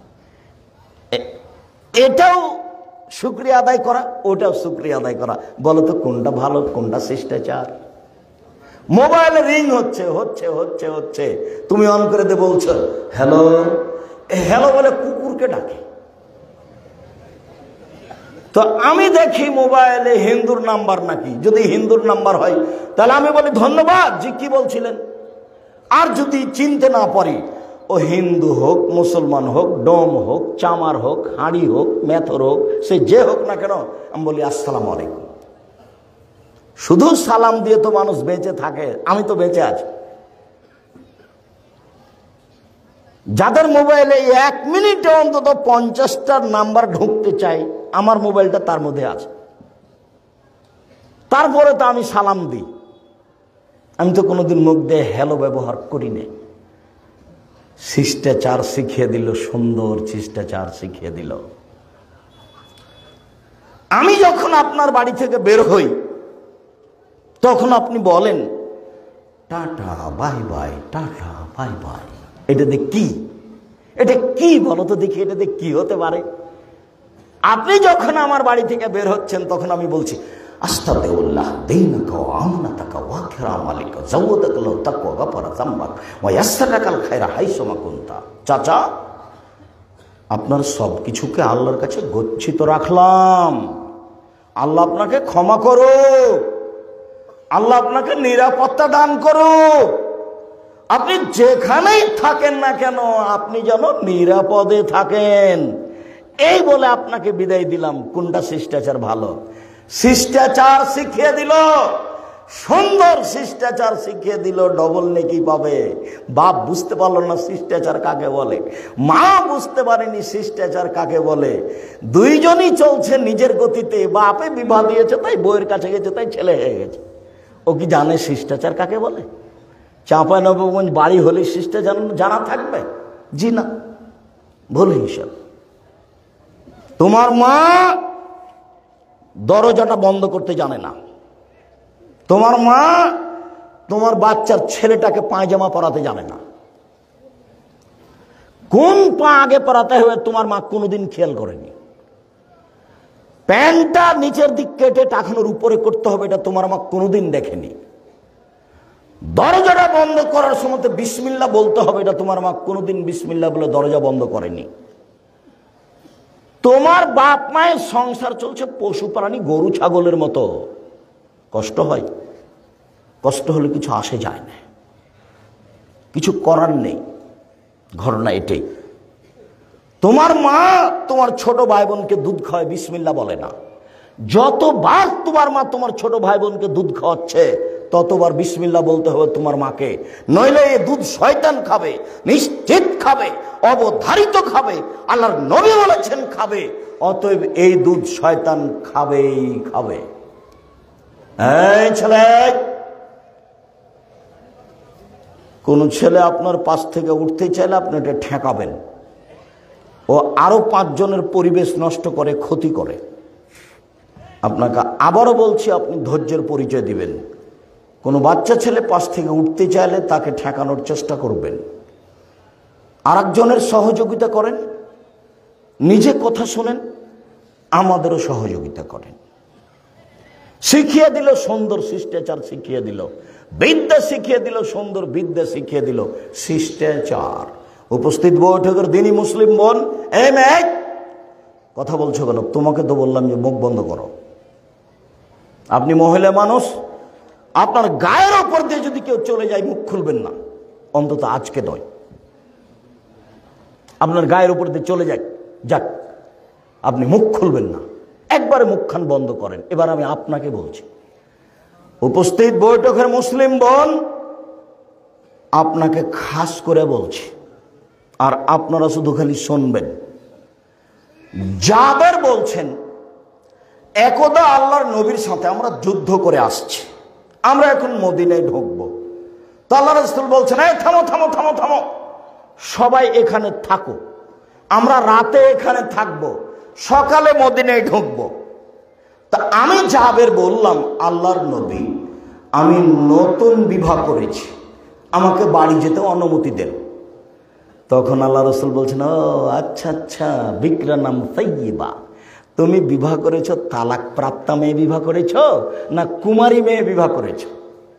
এটাও শুকরিয়া আদায় করা, ওটাও শুকরিয়া আদায় করা। বলো তো কোনটা ভালো, কোনটা শিষ্টাচার? মোবাইলে রিং হচ্ছে হচ্ছে হচ্ছে হচ্ছে তুমি অন করে দিয়ে বলছো হ্যালো। হ্যালো বলে কুকুরকে ডাকে। তো আমি দেখি মোবাইলে হিন্দুর নাম্বার নাকি, যদি হিন্দুর নাম্বার হয় তাহলে আমি বলি ধন্যবাদ জি, কি বলছিলেন। আর যদি চিনতে না পারি, ও হিন্দু হোক, মুসলমান হোক, ডোম হোক, চামার হোক, হাঁড়ি হোক, মেথর হোক, সে যে হোক না কেন, আমি বলি আসসালামু আলাইকুম। শুধু সালাম দিয়ে তো মানুষ বেঁচে থাকে? আমি তো বেঁচে আছি। যাদের মোবাইলে এক মিনিটে অন্তত পঞ্চাশটার নাম্বার ঢুকতে চাই, আমার মোবাইলটা তার মধ্যে আছে। তারপরে তো আমি সালাম দিই। আমি তো কোনোদিন মুখ দিয়ে হ্যালো ব্যবহার করি না। শিষ্টাচার শিখিয়ে দিল, সুন্দর শিষ্টাচার শিখিয়ে দিল। আমি যখন আপনার বাড়ি থেকে বের হই, তখন আপনি বলেন tata bye bye, tata bye bye. এটাতে কি, এটা কি বলো তো দেখি, এটাতে কি হতে পারে? আপনি যখন আমার বাড়ি থেকে বের হচ্ছেন তখন আমি বলছি আস্তাগফিরুল্লাহ দীনাকা ওয়া আমনাতাকা ওয়া কিরামালিকা যাওয়াদাকা লাহু তাকওয়া গাফারা যামবাক ওয়া ইয়াসসারাকাল খায়রা হাইসুমা কুনতা। চাচা, আপনার সব কিছুকে আল্লাহর কাছে গচ্ছিত রাখলাম। আল্লাহ আপনাকে ক্ষমা করো, আল্লাহ আপনাকে নিরাপত্তা দান করো। আপনি যেখানেই থাকেন না কেন আপনি যেন নিরাপদে থাকেন, এই বলে আপনাকে বিদায় দিলাম। কোনটা শিষ্টাচার ভালো? শিষ্টাচার শিখিয়ে দিল, সুন্দর শিষ্টাচার শিখিয়ে দিল, ডবল নেকি পাবে। বাপ বুঝতে পারলো না শিষ্টাচার কাকে বলে, মা বুঝতে পারেনি শিষ্টাচার কাকে বলে। দুইজনই চলছে নিজের গতিতে। বাপে বিবাহ দিয়েছে তাই বউয়ের কাছে গেছে, তাই ছেলে হয়ে গেছে। ও কি জানে শিষ্টাচার কাকে বলে? চাঁপাইনবাবগঞ্জ বাড়ি হলে শিষ্টাচার জানা থাকবে? জি না, ভুল হিসাব। তোমার মা দরজাটা বন্ধ করতে জানে না, তোমার মা তোমার বাচ্চার ছেলেটাকে পায়জামা পরাতে জানে না। কোন পা আগে পরাতে হবে তোমার মা কোনোদিন খেয়াল করেনি। প্যান্টটা নিচের দিক কেটে টাকানোর উপরে করতে হবে এটা তোমার মা কোনোদিন দেখেনি। দরজাটা বন্ধ করার সময় বিসমিল্লাহ বলতে হবে এটা তোমার মা কোনোদিন বিসমিল্লাহ বলে দরজা বন্ধ করেনি। তোমার বাপ মায়ের সংসার চলছে পশু প্রাণী গরু ছাগলের মতো। কষ্ট হয়, কষ্ট হলে কিছু আসে যায় না, কিছু করার নেই। ঘটনা এটাই। তোমার মা তোমার ছোট ভাই বোনকে দুধ খাওয়ায় বিসমিল্লাহ বলে না। যতবার তোমার মা তোমার ছোট ভাই বোনকে দুধ খাওয়াচ্ছে ততবার বিসমিল্লাহ বলতে হবে তোমার মাকে, নইলে এই দুধ শয়তান খাবে, নিশ্চিত খাবে, অবধারিত খাবে। আল্লাহর নবী বলেছেন খাবে, অতএব এই দুধ শয়তান খাবেই খাবে। এই ছেলে, কোন ছেলে আপনার পাশ থেকে উঠতে চাইলে আপনি এটা ঠেকাবেন। ও আরো পাঁচজনের পরিবেশ নষ্ট করে, ক্ষতি করে। আপনাকে আবারও বলছি, আপনি ধৈর্যের পরিচয় দিবেন। কোনো বাচ্চা ছেলে পাশ থেকে উঠতে চাইলে তাকে ঠেকানোর চেষ্টা করবেন। আরেকজনের সহযোগিতা করেন, নিজে কথা শোনেন, আমাদেরও সহযোগিতা করেন। শিখিয়ে দিল সুন্দর শিষ্টাচার, শিখিয়ে দিল বিদ্যা, শিখিয়ে দিল সুন্দর বিদ্যা, শিখিয়ে দিল শিষ্টাচার। উপস্থিত বৈঠকের দিনই মুসলিম বোন, এই মেয়ে কথা বলছো কেন? তোমাকে তো বললাম যে মুখ বন্ধ করো। আপনি মহিলা মানুষ, আপনার গায়ের ওপর দিয়ে যদি কেউ চলে যায় মুখ খুলবেন না, অন্তত আজকে নয়। আপনার গায়ের উপর দিয়ে চলে যায়, যাক, আপনি মুখ খুলবেন না, একবারে মুখখান বন্ধ করেন। এবার আমি আপনাকে বলছি, উপস্থিত বৈঠকের মুসলিম বোন, আপনাকে খাস করে বলছি, আর আপনারা শুধু খালি শুনবেন। জাবের বলছেন, একদা আল্লাহর নবীর সাথে আমরা যুদ্ধ করে আসছি, আমরা এখন মদিনায় ঢুকবো। তো আল্লাহ রাসূল বলছেন, এই থামো থামো থামো থামো, সবাই এখানে থাকো, আমরা রাতে এখানে থাকবো, সকালে মদিনায় ঢুকবো। তা আমি জাবের বললাম, আল্লাহর নবী, আমি নতুন বিবাহ করেছি, আমাকে বাড়ি যেতে অনুমতি দেন। তখন আল্লাহ রাসূল বলছেন, ও আচ্ছা আচ্ছা, বিকরা নাম সাইয়্যিবা, তুমি বিবাহ করেছো তালাক প্রাপ্তা মেয়ে বিবাহ করেছো না কুমারী মেয়ে বিবাহ করেছো?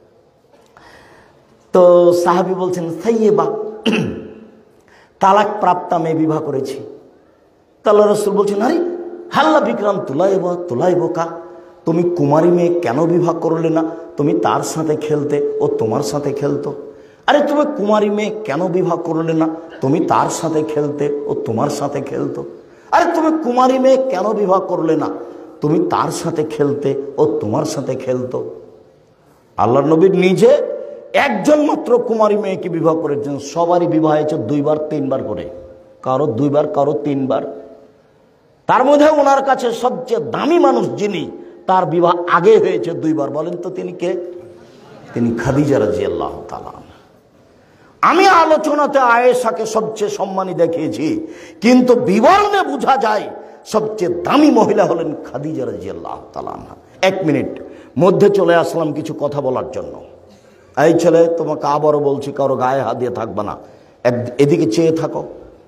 তো সাহাবী বলছেন, সাইয়্যিবা, তালাক প্রাপ্তা মেয়ে বিবাহ করেছি। তো আল্লাহ রাসূল বলছেন, আরে হাল্লা বিক্রাম তুলাইব তুলাইব কা, তুমি কুমারী মেয়ে কেন বিবাহ করলে না? তুমি তার সাথে খেলতে, ও তোমার সাথে খেলতো। আরে তুমি কুমারী মেয়ে কেন বিবাহ করলে না? তুমি তার সাথে খেলতে, ও তোমার সাথে খেলতো। আরে তুমি কুমারী মেয়ে কেন বিবাহ করলে না? তুমি তার সাথে খেলতে, ও তোমার সাথে খেলতো। আল্লাহর নবী নিজে একজন মাত্র কুমারী মেয়েকে বিবাহ করেছেন, সবারই বিবাহ হয়েছে দুইবার তিনবার করে, কারো দুইবার কারো তিনবার। তার মধ্যে ওনার কাছে সবচেয়ে দামি মানুষ যিনি, তার বিবাহ আগে হয়েছে দুইবার। বলেন তো তিনি কে? তিনি খাদিজা রাদিয়াল্লাহু তাআলা। আমি আলোচনাতে আয়েশাকে সবচেয়ে সম্মানী দেখিয়েছি, কিন্তু বিবরণে বোঝা যায় সবচেয়ে দামি মহিলা হলেন খাদিজা রাদিয়াল্লাহু তাআলা। এক মিনিট মধ্যে চলে আসলাম কিছু কথা বলার জন্য। এই ছেলে, তোমাকে আবারও বলছি, কারো গায়ে হাত দিয়ে থাকবে না, এদিকে চেয়ে থাকো।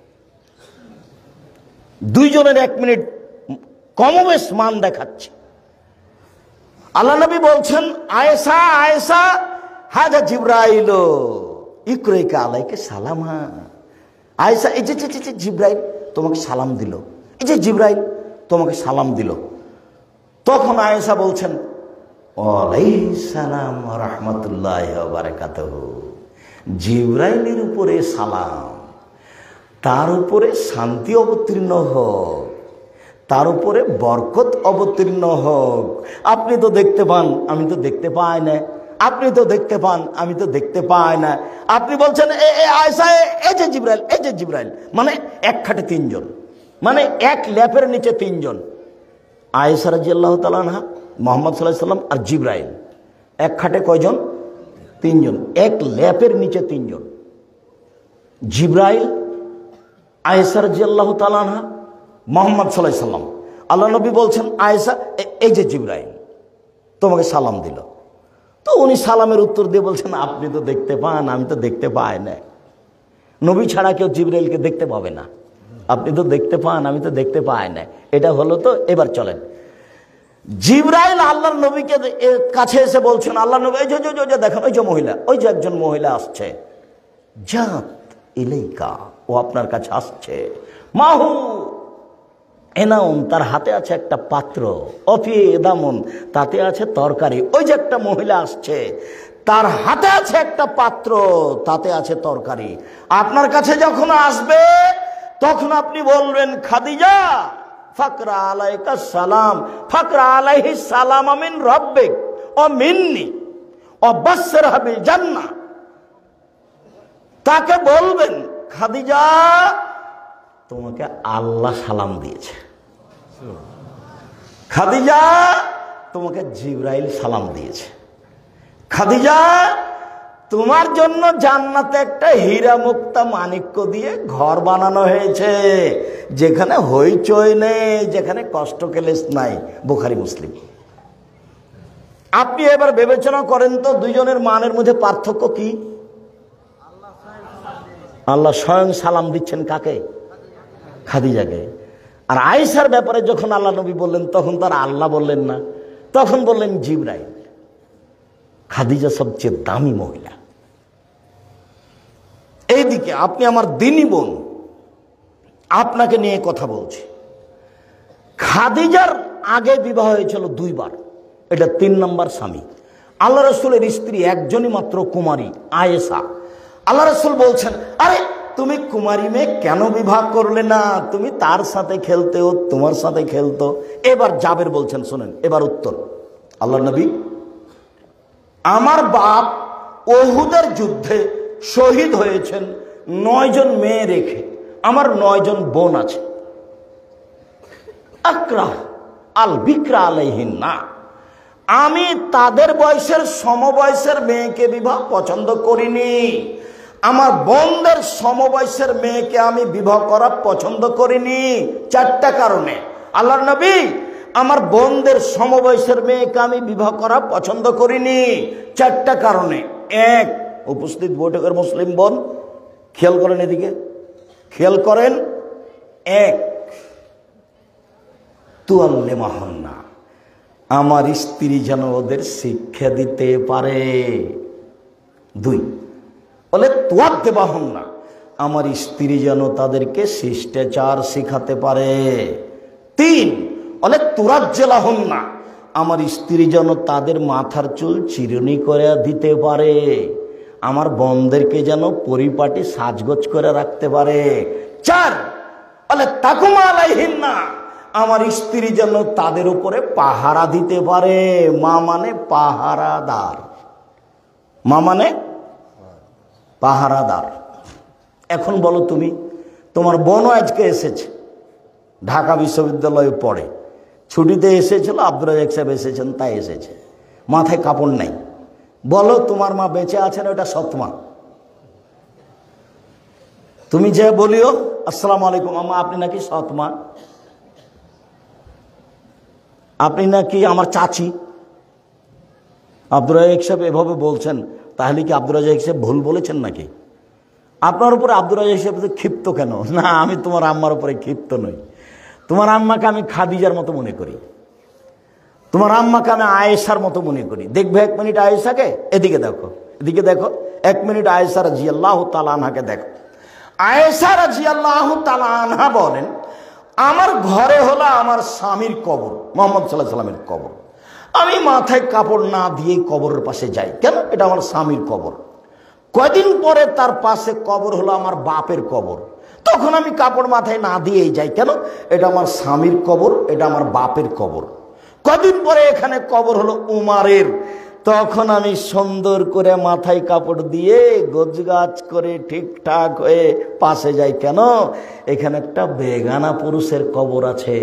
দুইজনের এক মিনিট কমবেশ মান দেখাচ্ছে। আল্লাহ নবী বলছেন, আয়েশা আয়েশা হাজা জিবরাইল ইকরাইকা আলাইকা সালামা। আয়েশা, এই যে জিবরাইল তোমাকে সালাম দিল, এই যে জিবরাইল তোমাকে সালাম দিল। তখন আয়েশা বলছেন, ওয়ালাইহিস সালাম ওয়া রাহমাতুল্লাহি ওয়া বারাকাতুহু। জিবরাইলের উপরে সালাম, তার উপরে শান্তি অবতীর্ণ হোক, তার উপরে বরকত অবতীর্ণ হোক। আপনি তো দেখতে পান, আমি তো দেখতে পাই না। আপনি তো দেখতে পান, আমি তো দেখতে পাই না। আপনি বলছেন আয়েশা, এই যে জিবরাইল, এই যে জিবরাইল, মানে এক খাটে তিনজন, মানে এক ল্যাপের নিচে তিনজন। আয়েশা রাদিয়াল্লাহু তাআলা আনহা, মুহাম্মদ সাল্লাল্লাহু আলাইহি ওয়াসাল্লাম আর জিবরাইল, এক খাটে কয়জন? তিনজন, এক ল্যাপের নিচে তিনজন। জিবরাইল, আয়েশা রাদিয়াল্লাহু তাআলা আনহা, মুহাম্মদ সাল্লাল্লাহু আলাইহি ওয়াসাল্লাম। আল্লাহ নবী বলছেন, আয়েশা এই যে জিবরাইল তোমাকে সালাম দিল। তো উনি সালামের উত্তর দিয়ে বলছেন, আপনি তো দেখতে পান, আমি তো দেখতে পাই না। নবী ছাড়া কেউ জিবরাইলকে দেখতে পাবে না। আপনি তো দেখতে পান, আমি তো দেখতে পাই না। এটা হলো তো। এবার চলেন, জিবরাইল আল্লাহর নবীকে কাছে এসে বলছেন, আল্লাহ নবী এই যে দেখেন, ওই যে মহিলা, ওই যে একজন মহিলা আসছে, জাত ইলাইকা, ও আপনার কাছে আসছে, মাহু এনাউন, তার হাতে আছে একটা পাত্র, অফি এদামুন, তাতে আছে তরকারি। ওই যে একটা মহিলা আসছে, তার হাতে আছে একটা পাত্র, তাতে আছে তরকারি। আপনার কাছে যখন আসবে তখন আপনি বলবেন, খাদিজা ফাকরা আলাইকা সালাম, ফাকরা আলাইহি সালাম মিন রাব্বিক ও মিন্নি ও বাশশিরহা বিল জান্নাহ। তাকে বলবেন, খাদিজা তোমাকে আল্লাহ সালাম দিয়েছে, খাদিজা তোমাকে জিবরাইল সালাম দিয়েছে, খাদিজা তোমার জন্য জান্নাতে একটা হীরা মুক্তা মাণিক্য দিয়ে ঘর বানানো হয়েছে, যেখানে হইচই নেই, যেখানে কষ্ট ক্লেশ নাই। বুখারী মুসলিম। আপনি এবার বিবেচনা করেন তো, দুইজনের মানের মধ্যে পার্থক্য কি? আল্লাহ স্বয়ং সালাম দিচ্ছেন কাকে? খাদিজাকে। আর আয়েশার ব্যাপারে যখন আল্লাহ নবী বললেন, তখন তার আল্লাহ বললেন না, তখন বললেন জিবরাইল। খাদিজা সবচেয়ে দামি মহিলা। এইদিকে আপনি আমার দিনী বোন, আপনাকে নিয়ে কথা বলছি। খাদিজার আগে বিবাহ হয়েছিল দুইবার, এটা তিন নম্বর স্বামী। আল্লাহ রসুলের স্ত্রী একজনই মাত্র কুমারী, আয়েশা। আল্লাহ রসুল বলছেন, আরে তুমি কুমারী মেয়ে কেন বিবাহ করলে না? তুমি তার সাথে খেলতে, ও তোমার সাথে খেলতো। এবার জাবের বলছেন, শোনেন এবার উত্তর। আল্লাহ নবী, আমার বাপ উহুদের যুদ্ধে শহীদ হয়েছেন নয়জন মেয়ে রেখে, আমার নয়জন বোন আছে। আকরাহ আল বিকরা আলাইহিন্না, আমি তাদের বয়সের সমবয়সের মেয়েকে বিবাহ পছন্দ করিনি। আমার বোনদের সমবয়সের মেয়েকে আমি বিবাহ করা পছন্দ করিনি চারটা কারণে। আল্লাহর নবী, আমার বোনদের সমবয়সের মেয়েকে আমি বিবাহ করা পছন্দ করিনি চারটা কারণে। এক, উপস্থিত বৈঠকের মুসলিম বোন খেয়াল করেন, এদিকে খেয়াল করেন। এক, তুআল্লিমাহুন্না, আমার স্ত্রী যেন ওদের শিক্ষা দিতে পারে। দুই, বলে তুআদ্দিবাহুন্না, আমার স্ত্রী যেন তাদেরকে শিষ্টাচার শিখাতে পারে। তিন, বলে তুরাজ্জিলাহুন্না, আমার স্ত্রী যেন তাদের মাথার চুল চিরুনি করে দিতে পারে, আমার বোনদেরকে যেন পরিপাটি সাজগোজ করে রাখতে পারে। চার, বলে তাকুমা আলাইহিন্না, আমার স্ত্রী যেন তাদের উপরে পাহারা দিতে পারে। মা মানে পাহারাদার, মা মানে পাহারাদার। এখন বলো তুমি, তোমার বোনও আজকে এসেছে, ঢাকা বিশ্ববিদ্যালয়ে পড়ে, ছুটিতে এসেছিল, আব্দুর রাজ্জাক সাহেব এসেছেন তাই এসেছে, মাথায় কাপড় নাই। বলো তোমার মা বেঁচে আছেন, ওটা সৎমা। তুমি যে বলিও আসসালামু আলাইকুম আম্মা, আপনি নাকি সৎমা, আপনি নাকি আমার চাচি। আব্দুর রাজ্জাক সাহেব এভাবে বলছেন, তাহলে কি আব্দুর রাজ্জাক সাহেব ভুল বলেছেন নাকি? আপনার উপরে আব্দুর রাজ্জাক সাহেব ক্ষিপ্ত কেন? না, আমি তোমার আম্মার উপরে ক্ষিপ্ত নই। তোমার আম্মাকে আমি খাদিজার মতো মনে করি, তোমার আম্মাকে আমি আয়েশার মতো মনে করি। দেখবে এক মিনিট আয়েশাকে, এদিকে দেখো, এদিকে দেখো, এক মিনিট আয়েশা রাদিয়াল্লাহু তাআলা আনহাকে দেখো। আয়েশা রাদিয়াল্লাহু তাআলা আনহা বলেন, আমার ঘরে হলো আমার স্বামীর কবর, মুহাম্মদ সাল্লাল্লাহু আলাইহি সাল্লামের কবর। আমি মাথায় কাপড় না দিয়ে কবরের পাশে যাই। কেন? এটা আমার স্বামীর কবর। কয়দিন পরে তার পাশে কবর হলো আমার বাপের কবর, তখন আমি কাপড় মাথায় না দিয়েই যাই। কেন? এটা আমার স্বামীর কবর, এটা আমার বাপের কবর। কদিন পরে এখানে কবর হলো উমারের, তখন আমি সুন্দর করে মাথায় কাপড় দিয়ে গোছগাছ করে ঠিকঠাক হয়ে পাশে যাই। কেন? এখানে একটা বেগানা পুরুষের কবর আছে।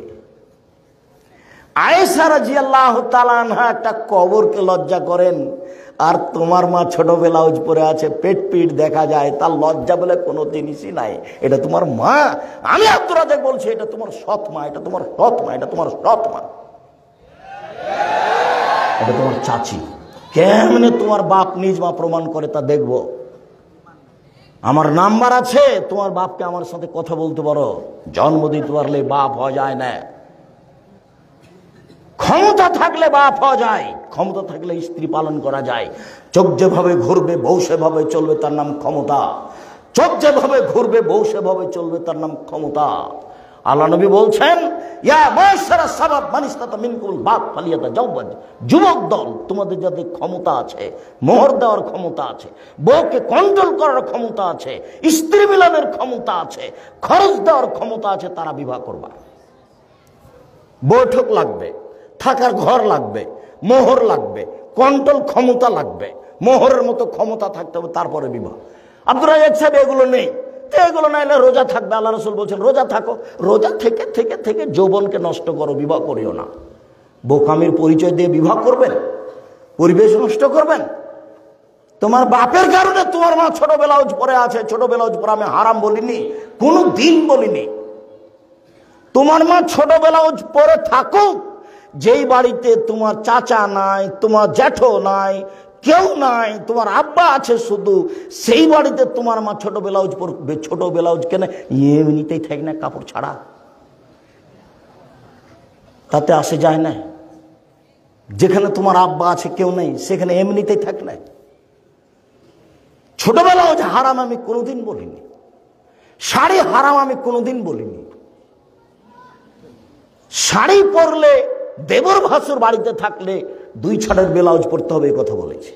আয়েশা রাদিয়াল্লাহু তাআলা আনহা একটা কবরকে লজ্জা করেন, আর তোমার মা ছোট ব্লাউজ পরে আছে, পেট পিট দেখা যায়, তার লজ্জা বলে কোনো জিনিসই নাই। এটা তোমার মা। আমি আব্দুর রাজ্জাক বলছি, এটা তোমার সৎ মা, এটা তোমার সৎ মা, এটা তোমার সৎ মা, এটা তোমার চাচি। কেমনে তোমার বাপ নিজ মা প্রমাণ করে তা দেখব। আমার নাম্বার আছে, তোমার বাপকে আমার সাথে কথা বলতে পারো। জন্ম দিতে পারলে বাপ হওয়া যায় না, ক্ষমতা থাকলে বাপ হওয়া যায়, ক্ষমতা থাকলে স্ত্রী পালন করা যায়। চোখ যেভাবে ঘুরবে বউ সেভাবে চলবে, তার নাম ক্ষমতা। চোখ যেভাবে ঘুরবে বউ সেভাবে চলবে, তার নাম ক্ষমতা। আল্লাহ নবী বলছেন, ইয়া মাশারা সাবাব মান ইসতাতা মিনকুল বাপ ফালিয়াতাজাওয়াজ, যুবক দল, তোমাদের যাদের ক্ষমতা আছে, মোহর দেওয়ার ক্ষমতা আছে, বউকে কন্ট্রোল করার ক্ষমতা আছে, স্ত্রী মিলনের ক্ষমতা আছে, খরচ দেওয়ার ক্ষমতা আছে, তারা বিবাহ করবা। বৈঠক লাগবে, থাকার ঘর লাগবে, মোহর লাগবে, কন্ট্রোল ক্ষমতা লাগবে, মোহরের মতো ক্ষমতা থাকতে হবে, তারপরে বিবাহ। আব্দুর রাজ্জাক সাহেব এগুলো নেই, তো এগুলো না এলে রোজা থাকবে। আল্লাহ রাসূল বলছেন, রোজা থাকো, রোজা থেকে থেকে থেকে যৌবনকে নষ্ট করো, বিবাহ করিও না। বোকামির পরিচয় দিয়ে বিবাহ করবেন, পরিবেশ নষ্ট করবেন। তোমার বাপের কারণে তোমার মা ছোট ব্লাউজ পরে আছে। ছোট ব্লাউজ পরে আমি হারাম বলিনি, কোনো দিন বলিনি। তোমার মা ছোট ব্লাউজ পরে থাকুক, যেই বাড়িতে তোমার চাচা নাই, তোমার জ্যাঠো নাই, কেউ নাই, তোমার আব্বা আছে শুধু, সেই বাড়িতে তোমার মা ছোট ব্লাউজ পরবে। ছোট ব্লাউজ কেন? এমনিতেই থাক না, কাপড় ছাড়া, তাতে আসে যায় না। যেখানে তোমার আব্বা আছে কেউ নেই, সেখানে এমনিতেই থাক না। ছোট ব্লাউজ হারাম আমি কোনোদিন বলিনি, শাড়ি হারাম আমি কোনোদিন বলিনি। শাড়ি পরলে, দেবর ভাসুর বাড়িতে থাকলে দুই ছাড়ের ব্লাউজ পরতে হবে, এই কথা বলেছি।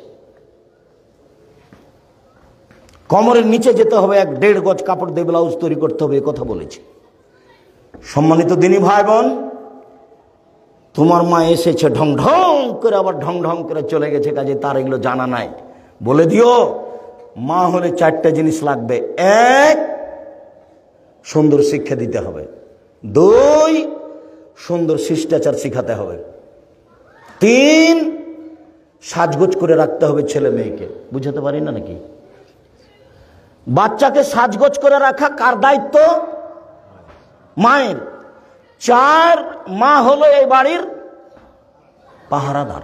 কোমরের নিচে যেতে হবে, এক দেড় গজ কাপড় দিয়ে ব্লাউজ তৈরি করতে হবে, এই কথা বলেছি। সম্মানিত দিনী ভাই বোন, তোমার মা এসেছে ঢং ঢং করে, আবার ঢং ঢং করে চলে গেছে, কাজে তার এগুলো জানা নাই। বলে দিও, মা হলে চারটা জিনিস লাগবে। এক, সুন্দর শিক্ষা দিতে হবে। দুই, সুন্দর শিষ্টাচার শিখাতে হবে। তিন, সাজগোজ করে রাখতে হবে ছেলে মেয়েকে। বুঝাতে পারি না নাকি? বাচ্চাকে সাজগোজ করে রাখা কার দায়িত্ব? মায়ের। চার, মা হলো এই বাড়ির পাহারাদার।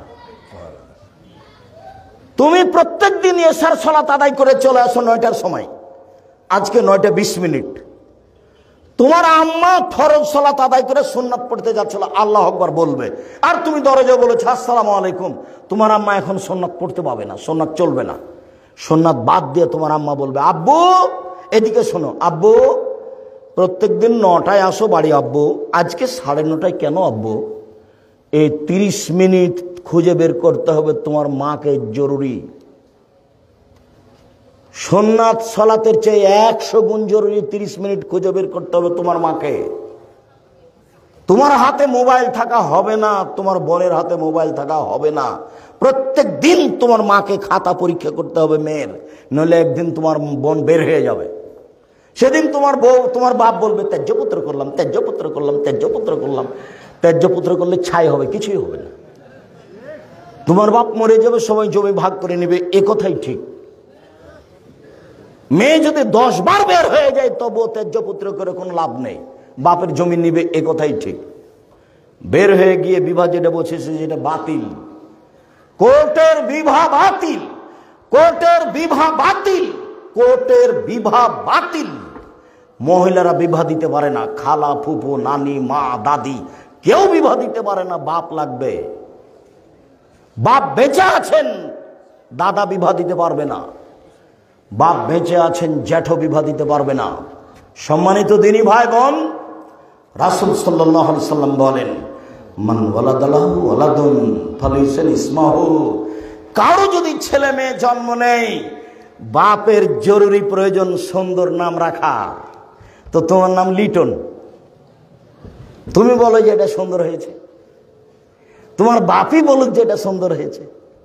তুমি প্রত্যেক দিন এশার সালাত আদায় করে চলে আসো নয়টার সময়। আজকে নয়টা বিশ মিনিট তোমার আম্মা ফরজ সালাত আদায় করে সুন্নাত পড়তে যাচ্ছিল, আল্লাহ আকবার বলবে, আর তুমি দরজা বলেছো আসসালামু আলাইকুম। তোমার আম্মা এখন সুন্নাত পড়তে পাবে না, সুন্নাত চলবে না। সুন্নাত বাদ দিয়ে তোমার আম্মা বলবে, আব্বু এদিকে শোনো, আব্বু প্রত্যেক দিন নটায় আসো বাড়ি, আব্বু আজকে সাড়ে নটায় কেন আব্বু? এই তিরিশ মিনিট খুঁজে বের করতে হবে তোমার মাকে, জরুরি। সুন্নাত সালাতের চেয়ে একশো গুণ জরুরি তিরিশ মিনিট খুঁজে বের করতে হবে তোমার মাকে। তোমার হাতে মোবাইল থাকা হবে না, তোমার বোনের হাতে মোবাইল থাকা হবে না। প্রত্যেক দিন তোমার মাকে খাতা পরীক্ষা করতে হবে মেয়ের, নইলে একদিন তোমার বোন বের হয়ে যাবে। সেদিন তোমার বউ, তোমার বাপ বলবে ত্যায্যপুত্র করলাম, ত্যায্যপুত্র করলাম, ত্যায্যপুত্র করলাম। ত্যায্যপুত্র করলে ছাই হবে, কিছুই হবে না। তোমার বাপ মরে যাবে, সবাই জমি ভাগ করে নেবে, এ কথাই ঠিক। মেয়ে যদি দশ বার বের হয়ে যায় তবুও ত্যায্যপুত্র করে কোনো লাভ নেই, বাপের জমি নিবে, এ কথাই ঠিক। বের হয়ে গিয়ে বিবাহ যেটা বসেছে যেটা বাতিল, কোর্টের বিবাহ বাতিল। কোর্টের বিবাহ বাতিল, কোর্টের বিবাহ বাতিল। মহিলারা বিবাহ দিতে পারে না, খালা, ফুফু, নানি, মা, দাদি কেউ বিবাহ দিতে পারে না, বাপ লাগবে। বাপ বেঁচে আছেন, দাদা বিবাহ দিতে পারবে না। বাপ বেঁচে আছেন, জ্যাঠো বিবাহ দিতে পারবে না। সম্মানিত দিনী ভাই বোন, রাসূল সাল্লাল্লাহু আলাইহি সাল্লাম বলেন, মান ওয়ালাদালাহু ওয়ালাদুন ফালাইসা ইসমাহু, কারো যদি ছেলে মেয়ে জন্ম নেই, বাপের জরুরি প্রয়োজন সুন্দর নাম রাখা। তো তোমার নাম লিটন, তুমি বলো যে এটা সুন্দর হয়েছে, তোমার বাপই বলুক যে এটা সুন্দর হয়েছে।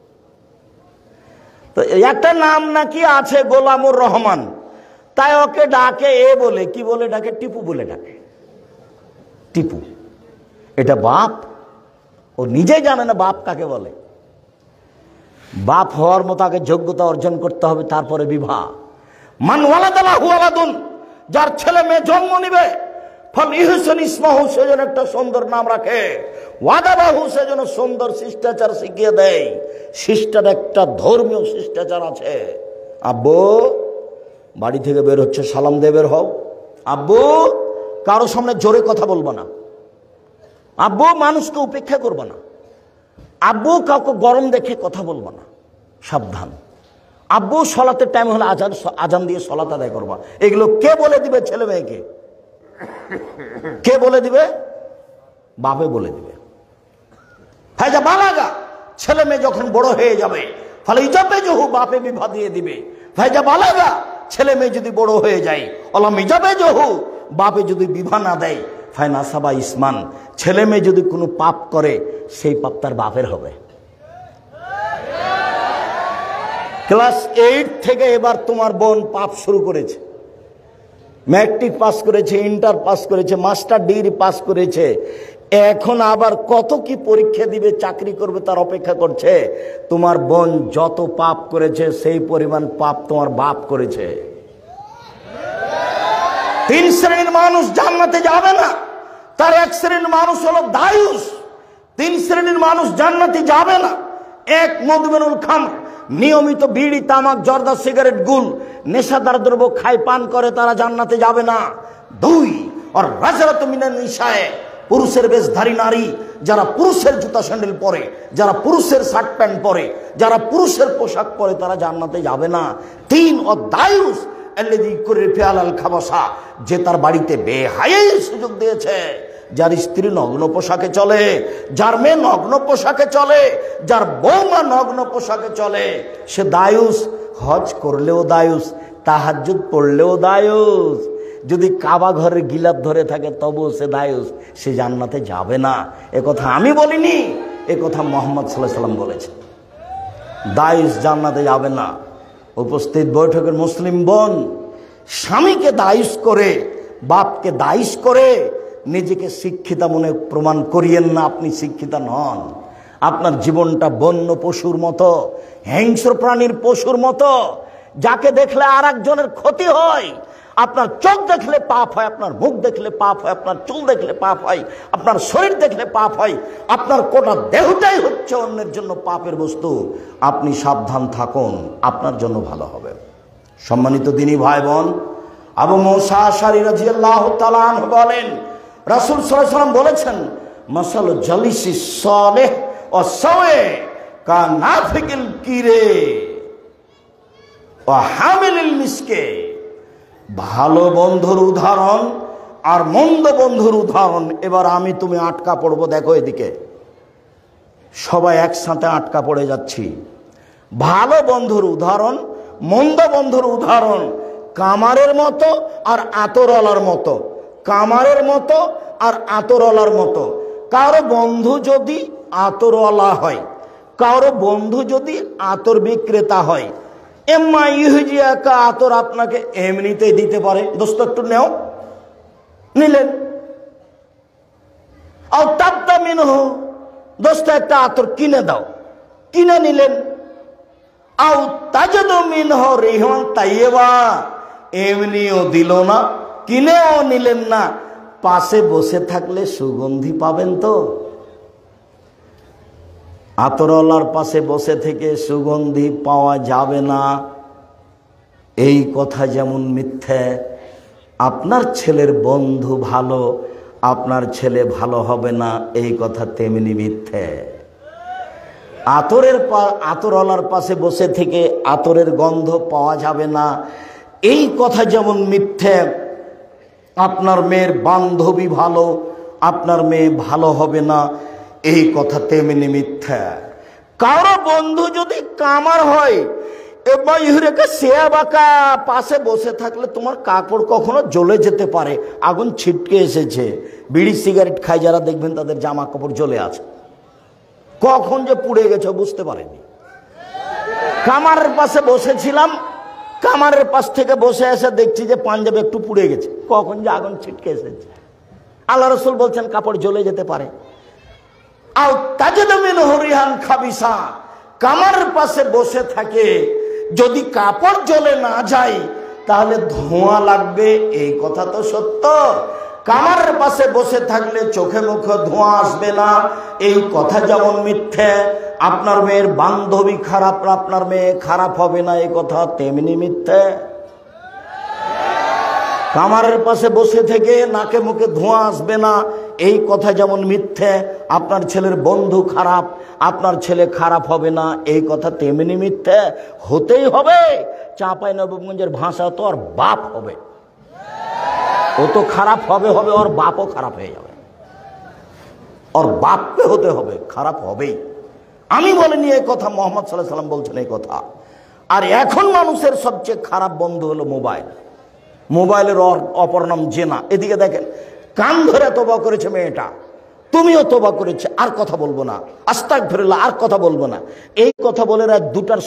তো একটা নাম নাকি আছে গোলামুর রহমান, তাই ওকে ডাকে এ বলে, কি বলে ডাকে? টিপু বলে ডাকে, টিপু। এটা বাপ, ও নিজেই জানে না বাপ কাকে বলে। বাপ হওয়ার মতো আগে যোগ্যতা অর্জন করতে হবে, তারপরে বিবাহ। মান ওয়ালাদালাহু ওয়ালাদুন, যার ছেলে মেয়ে জন্ম নিবে, ফালইহসান ইসমাহু, সেজন্য একটা সুন্দর নাম রাখে। ওয়াদাবাহু, সেজন্য সুন্দর শিষ্টাচার শিখিয়ে দেয়। শিষ্টার একটা ধর্মীয় শিষ্টাচার আছে। আব্বু বাড়ি থেকে বের হচ্ছে, সালাম দিয়ে বের হও। আব্বু কারো সামনে জোরে কথা বলবো না। আব্বু মানুষকে উপেক্ষা করবো না। আব্বু কাউকে গরম দেখে কথা বলবো না, সাবধান। আব্বু সলাতের টাইম হলে আজান আজান দিয়ে সলাত আদায় করবা। এগুলো কে বলে দিবে ছেলে মেয়েকে? কে বলে দিবে? বাপে বলে দিবে। ফায়জা বালাগা, ছেলে মেয়ে যখন বড় হয়ে যাবে, ফলে ইজাবে জহু, বাপে বিবাহ দিয়ে দিবে। ফায়জা বালাগা, ছেলে মেয়ে যদি বড় হয়ে যায়, অলাম ইজাবে জহু, বাপে যদি বিবাহ না দেয়, ফায়না সাবা ইসমান, ছেলে মেয়ে যদি কোনো পাপ করে, সেই পাপ তার বাপের হবে। ক্লাস এইট থেকে এবার তোমার বোন পাপ শুরু করেছে। ম্যাট্রিক পাস করেছে, ইন্টার পাস করেছে, মাস্টার ডিগ্রি পাস করেছে। এখন আবার কত কি পরীক্ষা দিবে, চাকরি করবে, তার অপেক্ষা করছে। তোমার বোন যত পাপ করেছে, সেই পরিমাণ পাপ তোমার বাপ করেছে। তিন শ্রেণীর মানুষ জান্নাতে যাবে না, তার এক শ্রেণীর মানুষ হলো দায়ুস। তিন শ্রেণীর মানুষ জান্নাতে যাবে না। এক, মদমিনুল খামর, নিয়মিত বিড়ি, তামাক, জর্দা, সিগারেট, গুল, নেশাদার দ্রব্য খায়, পান করে, তারা জান্নাতে যাবে না। দুই, আর রাজরাত মিনান নিসায়ে, পুরুষের বেশধারী নারী, যারা পুরুষের জুতা স্যান্ডেল পরে, যারা পুরুষের শার্ট প্যান্ট পরে, যারা পুরুষের পোশাক পরে, তারা জান্নাতে যাবে না। তিন, ও দায়ুস আল্লাযী করে ফিআলাল খাবাসা, যে তার বাড়িতে বেহায়ার সুযোগ দিয়েছে। যার স্ত্রী নগ্ন পোশাকে চলে, যার মেয়ে নগ্ন পোশাকে চলে, যার বৌমা নগ্ন পোশাকে চলে, সে দায়ুস। হজ করলেও দায়ুস, তাহাজ্জুদ পড়লেও দায়ুস। যদি কাবা ঘরের গিলাপ ধরে থাকে তবুও সে দায়ুস, সে জান্নাতে যাবে না। এ কথা আমি বলিনি, এ কথা মুহাম্মদ সাল্লাল্লাহু আলাইহি ওয়াসাল্লাম বলেছেন। দায়ুস জান্নাতে যাবে না। উপস্থিত বৈঠকের মুসলিম বোন, স্বামীকে দায়ুস করে, বাপকে দায়ুস করে নিজেকে শিক্ষিতা মনে প্রমাণ করিয়েন না। আপনি শিক্ষিতা নন। আপনার জীবনটা বন্য পশুর মতো, হিংস্র প্রাণীর পশুর মতো, যাকে দেখলে আর একজনের ক্ষতি হয়। আপনার চোখ দেখলে পাপ হয়, আপনার মুখ দেখলে পাপ হয়, আপনার চুল দেখলে পাপ হয়, আপনার শরীর দেখলে পাপ হয়। আপনার কোটা দেহটাই হচ্ছে অন্যের জন্য পাপের বস্তু। আপনি সাবধান থাকুন, আপনার জন্য ভালো হবে। সম্মানিত দিনী ভাই বোন, আবু মুসা আশআরী রাদিয়াল্লাহু তাআলা আনহু বলেন, রাসূল সাল্লাল্লাহু আলাইহি ওয়াসাল্লাম বলেছেন, মাসালু জালিসি সালেহ ওয়া সাওয়ে কানাফিকিল কিরে ওয়া হামিলিল মিসকে। ভালো বন্ধুর উদাহরণ আর মন্দ বন্ধুর উদাহরণ। এবার আমি তুমি আটকা পড়বো, দেখো এদিকে সবাই একসাথে আটকা পড়ে যাচ্ছি। ভালো বন্ধুর উদাহরণ, মন্দ বন্ধুর উদাহরণ কামারের মতো আর আতরওয়ালার মতো। কামারের মতো আর আতরওয়ালার মতো। কারো বন্ধু যদি আতরওয়ালা হয়, কারো বন্ধু যদি আতর বিক্রেতা হয়, এম্মা ইহুজিয়াকা, আতর আপনাকে এমনিতেই দিতে পারে, দোস্ত একটু নেও, নিলেন। আর তাবতা মিনহু, দোস্ত একটা আতর কিনে দাও, কিনে নিলেন। আও তাজাদু মিনহু রিহান তাইয়্যিবা, এমনিও দিল না, কিনেও নিলেন না। পাশে বসে থাকলে সুগন্ধি পাবেন তো? আতরওয়ালার পাশে বসে থেকে সুগন্ধি পাওয়া যাবে না, এই কথা যেমন মিথ্যে, আপনার ছেলের বন্ধু ভালো, আপনার ছেলে ভালো হবে না, এই কথা তেমনি মিথ্যে। আতরের পা আতরওয়ালার পাশে বসে থেকে আতরের গন্ধ পাওয়া যাবে না, এই কথা যেমন মিথ্যে। আপনার মেয়ের বান্ধবী ভালো, আপনার মেয়ে ভালো হবে না, এই কথা তেমনি মিথ্যা। কারো বন্ধু যদি কামার হয়, এবার ইহুরেকে শেয়া বাঁকা পাশে বসে থাকলে তোমার কাপড় কখনো জ্বলে যেতে পারে, আগুন ছিটকে এসেছে। বিড়ি সিগারেট খাই যারা দেখবেন তাদের জামা কাপড় জ্বলে আছে, কখন যে পুড়ে গেছে বুঝতে পারেনি। কামারের পাশে বসেছিলাম, কামারের পাশ থেকে বসে এসে দেখছি যে পাঞ্জাবে একটু পুড়ে গেছে, কখন যে আগুন ছিটকে এসেছে। আল্লাহ রসুল বলছেন কাপড় জ্বলে যেতে পারে। আও তাজিদু মিনহু রিহান খাবিসা, কামারের পাশে বসে থাকে, যদি কাপড় জ্বলে না যায় তাহলে ধোঁয়া লাগবে, এই কথা তো সত্য। কামারের পাশে বসে থাকলে চোখে মুখে ধোঁয়া আসবে না, এই কথা যেমন মিথ্যে। আপনার মেয়ের বান্ধবী খারাপ, আপনার মেয়ে খারাপ হবে না, এই কথা তেমনি মিথ্যে। কামারের পাশে বসে থেকে নাকে মুখে ধোঁয়া আসবে না, এই কথা যেমন মিথ্যে। আপনার ছেলের বন্ধু খারাপ, আপনার ছেলে খারাপ হবে না, এই কথা তেমনি মিথ্যে। হতেই হবে। চাঁপাইনবাবগঞ্জের ভাষা তো ওর বাপ হবে, ও তো খারাপ হবে হবে ওর বাপও খারাপ হয়ে যাবে, ওর বাপকে হতে হবে, খারাপ হবেই। আমি বলিনি এই কথা, মোহাম্মদ সাল্লাল্লাহু আলাইহি সাল্লাম বলছেন এই কথা। আর এখন মানুষের সবচেয়ে খারাপ বন্ধু হলো মোবাইল। মোবাইলের অপর নাম জেনা। এদিকে দেখেন, কান ধরে তোবা করেছে মেয়েটা, তুমিও তোবা করেছে, আর কথা বলবো না, আস্তাগফিরুল্লাহ, আর কথা বলবো না, এই কথা বলে রাত দুটার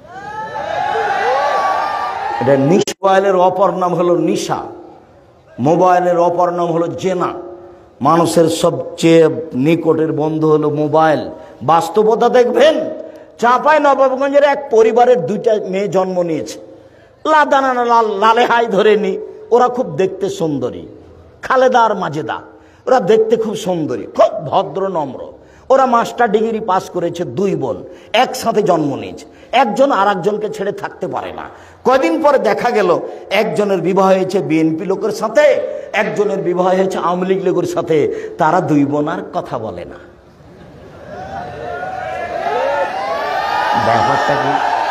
এটা নিশা। মোবাইলের অপর নাম হলো নিশা, মোবাইলের অপর নাম হলো জেনা। মানুষের সবচেয়ে নিকটের বন্ধু হলো মোবাইল। বাস্তবতা দেখবেন, চাঁপাইনবাবগঞ্জের এক পরিবারের দুইটা মেয়ে জন্ম নিয়েছে, লাদানা লাল লালে হাই ধরেনি, ওরা খুব দেখতে সুন্দরী, খালেদা আর মাজেদা, ওরা দেখতে খুব সুন্দরী, খুব ভদ্র নম্র। ওরা মাস্টার ডিগ্রি পাস করেছে, দুই বোন একসাথে জন্ম নিয়েছে। একজন আর একজনকে ছেড়ে থাকতে পারে না। কয়দিন পরে দেখা গেল একজনের বিবাহ হয়েছে বিএনপি লোকের সাথে, একজনের বিবাহ হয়েছে আওয়ামী লীগ লোকের সাথে। তারা দুই বোন আর কথা বলে না। ব্যাপারটা কি?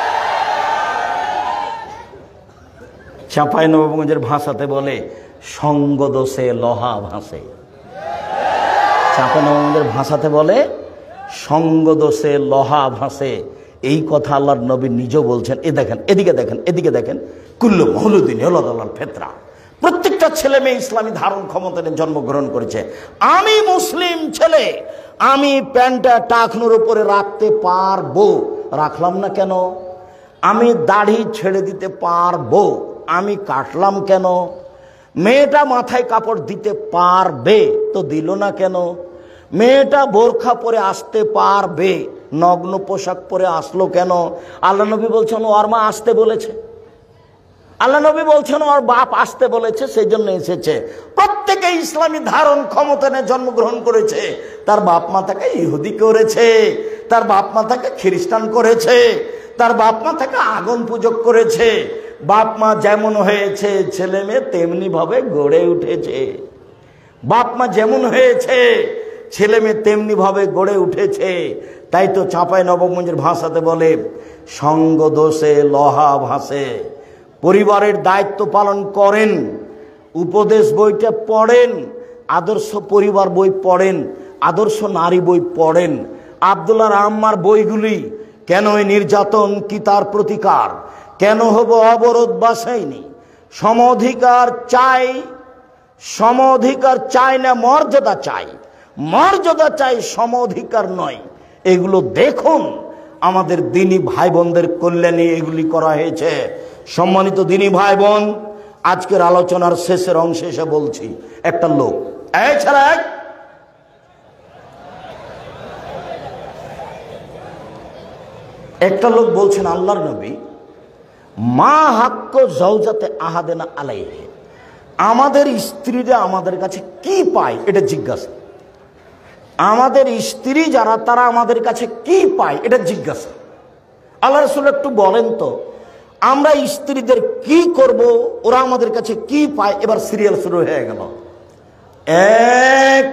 চাঁপাইনবাবগঞ্জের ভাষাতে বলে সঙ্গ দোষে লোহা ভাসে। চাঁপাইনবাবগঞ্জের ভাষাতে বলে সঙ্গ দোষে লোহা ভাসে, এই কথা আল্লাহর নবী নিজেও বলছেন। এ দেখেন, এদিকে দেখেন, এদিকে দেখেন, কুল্লু মৌলুদ্দিন হলাদাল ফেতরা। প্রত্যেকটা ছেলে মেয়ে ইসলামী ধারণ ক্ষমতা নিয়ে জন্মগ্রহণ করেছে। আমি মুসলিম ছেলে, আমি প্যান্টটা টাকনুর উপরে রাখতে পারবো, রাখলাম না কেন? আমি দাড়ি ছেড়ে দিতে পারবো, আমি কাটলাম কেন? মেয়েটা মাথায় কাপড় দিতে পারবে, তো দিল না কেন? মেয়েটা বোরখা পরে আসতে পারবে, নগ্ন পোশাক পরে আসলো কেন? আল্লাহ নবী বলছেন ওর মা আসতে বলেছে, আল্লাহ নবী বলছেন ওর বাপ আসতে বলেছে, সেই জন্য এসেছে। প্রত্যেকে ইসলামী ধারণ ক্ষমতা নিয়ে জন্মগ্রহণ করেছে। তার বাপ মা তাকে ইহুদি করেছে, তার বাপ মা তাকে খ্রিস্টান করেছে, তার বাপ মা তাকে আগুন পূজক করেছে। বাপ মা যেমন হয়েছে ছেলে মেয়ে তেমনি ভাবে গড়ে উঠেছে। বাপ মা যেমন হয়েছে ছেলে মেয়ে তেমনি ভাবে গড়ে উঠেছে। তাই তো চাঁপাইনবাবগঞ্জের ভাষাতে বলে সঙ্গ দোষে লোহা ভাসে। পরিবারের দায়িত্ব পালন করেন, উপদেশ বইটা পড়েন, আদর্শ পরিবার বই পড়েন, আদর্শ নারী বই পড়েন। আব্দুল্লাহ আম্মার বইগুলি, কেন এই নির্যাতন কি তার প্রতিকার, কেন হব অবরোধ বাসাইনি, সম অধিকার চাই, সম অধিকার চাই না মর্যাদা চাই, মর্যাদা চাই সম অধিকার নয়। এগুলো দেখুন, আমাদের দিনী ভাই বোনদের কল্যাণে এগুলি করা হয়েছে। সম্মানিত দিনী ভাই বোন, আজকের আলোচনার শেষের অংশে এসে বলছি, একটা লোক এছাড়া একটা লোক বলছেন আল্লাহর নবী, মা হাক্ক জাওজাতে আহাদেনা আলাইহি, আমাদের স্ত্রীরা আমাদের কাছে কি পায় এটা জিজ্ঞাসা। আমাদের স্ত্রী যারা তারা আমাদের কাছে কি পায় এটা জিজ্ঞাসা। আল্লাহ রাসূল একটু বলেন তো আমরা স্ত্রীদের কি করব, ওরা আমাদের কাছে কি পায়। এবার সিরিয়াল শুরু হয়ে গেল। এক,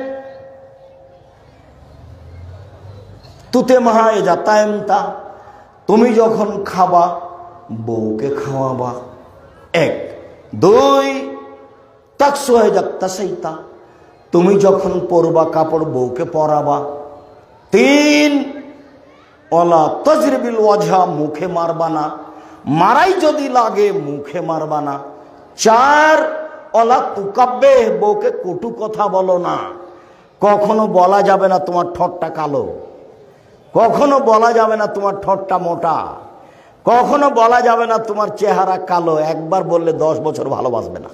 তুতে মাহা এ যাতায়মতা, তুমি যখন খাবা বউকে খাওয়াবা। এক। দুই, তাকসু হয়ে যাত্তা সেইতা, তুমি যখন পরবা কাপড় বউকে পরাবা। তিন, ওলা তজরিবিল ওয়াজহা, মুখে মারবা না, মারাই যদি লাগে মুখে মারবা না। চার, ওলা তুকাব্বে, বউকে কটু কথা বলো না। কখনো বলা যাবে না তোমার ঠোঁটটা কালো, কখনো বলা যাবে না তোমার ঠোঁটটা মোটা, কখনো বলা যাবে না তোমার চেহারা কালো। একবার বললে দশ বছর ভালোবাসবে না।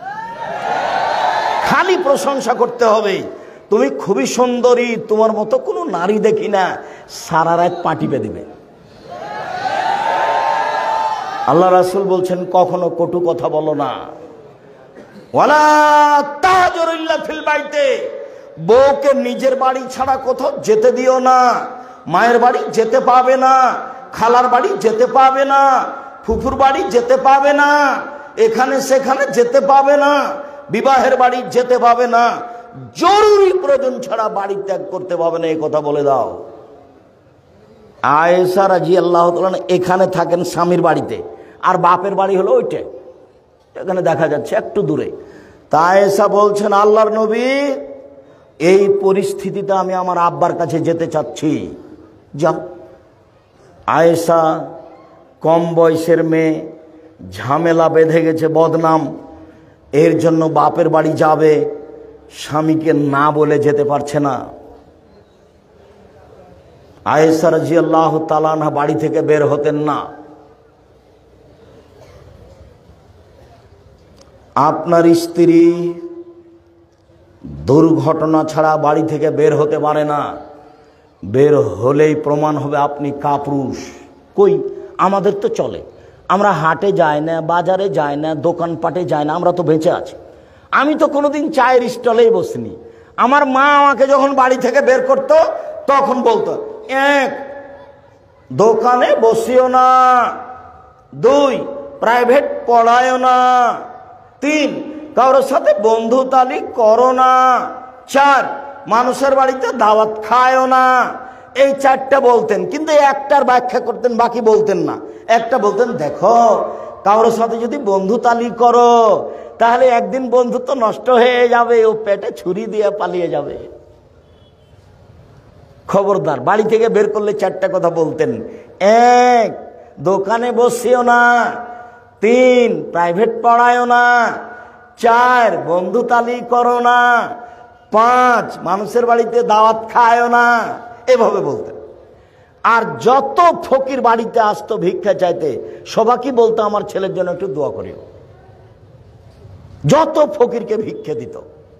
খালি প্রশংসা করতে হবে, তুমি খুবই সুন্দরী, তোমার মতো কোনো নারী দেখি না, সারা রাত পা টিপে দিবে। আল্লাহ রাসূল বলছেন কখনো কটু কথা বলো না। ওয়ালা তাহাজুর ইল্লা ফিল বাইতে, বউকে নিজের বাড়ি ছাড়া কোথাও যেতে দিও না। মায়ের বাড়ি যেতে পাবে না, খালার বাড়ি যেতে পাবে না, ফুফুর বাড়ি যেতে পাবে না, এখানে সেখানে যেতে পাবে না, বিবাহের বাড়ি যেতে পাবে না, জরুরি প্রয়োজন ছাড়া বাড়ি ত্যাগ করতে পাবে না, এই কথা বলে দাও। আয়েশা রাদিয়াল্লাহু তাআলা এখানে থাকেন স্বামীর বাড়িতে, আর বাপের বাড়ি হলো ওইটা, এখানে দেখা যাচ্ছে একটু দূরে। তা আয়েশা বলছেন আল্লাহর নবী এই পরিস্থিতিতে আমি আমার আব্বার কাছে যেতে চাচ্ছি। যাও। আয়েশা কম বয়সের মেয়ে, ঝামেলা বেঁধে গেছে, বদনাম, এর জন্য বাপের বাড়ি যাবে, স্বামীকে না বলে যেতে পারছে না। আয়েশা রাদিয়াল্লাহু তাআলা আনহা বাড়ি থেকে বের হতেন না। আপনার স্ত্রী দুর্ঘটনা ছাড়া বাড়ি থেকে বের হতে পারে না, বের হলেই প্রমাণ হবে আপনি কাপুরুষ। কই আমাদের তো চলে, আমরা হাটে যাই না, বাজারে যাই না, দোকানপাটে যাই না, আমরা তো বেঁচে আছি। আমি তো কোনোদিন চায়ের স্টলেই বসিনি। আমার মা আমাকে যখন বাড়ি থেকে বের করত তখন বলতো, এক, দোকানে বসিও না, দুই, প্রাইভেট পড়ায়ও না, তিন, কারোর সাথে বন্ধুতালি করো না, চার, মানুষের বাড়িতে দাওয়াত খায়ও না। এই চারটা বলতেন, কিন্তু একটার ব্যাখ্যা করতেন, বাকি বলতেন না। একটা বলতেন, দেখো কারোর সাথে যদি বন্ধুতালি করো তাহলে একদিন বন্ধুত্ব নষ্ট হয়ে যাবে, ও পেটে ছুরি দিয়ে পালিয়ে যাবে, খবরদার। বাড়ি থেকে বের করলে চারটা কথা বলতেন। এক, দোকানে বসিও না, তিন, প্রাইভেট পড়ায়ও না, চার, বন্ধুতালি করো না, পাঁচ, মানুষের বাড়িতে দাওয়াত খায়ও না, এভাবে বলতেন। আর যত ফকির বাড়িতে আসতো ভিক্ষা চাইতে, সবাইকে বলতো আমার ছেলের জন্য একটু দোয়া করিও। যত ফকিরকে ভিক্ষা দিত।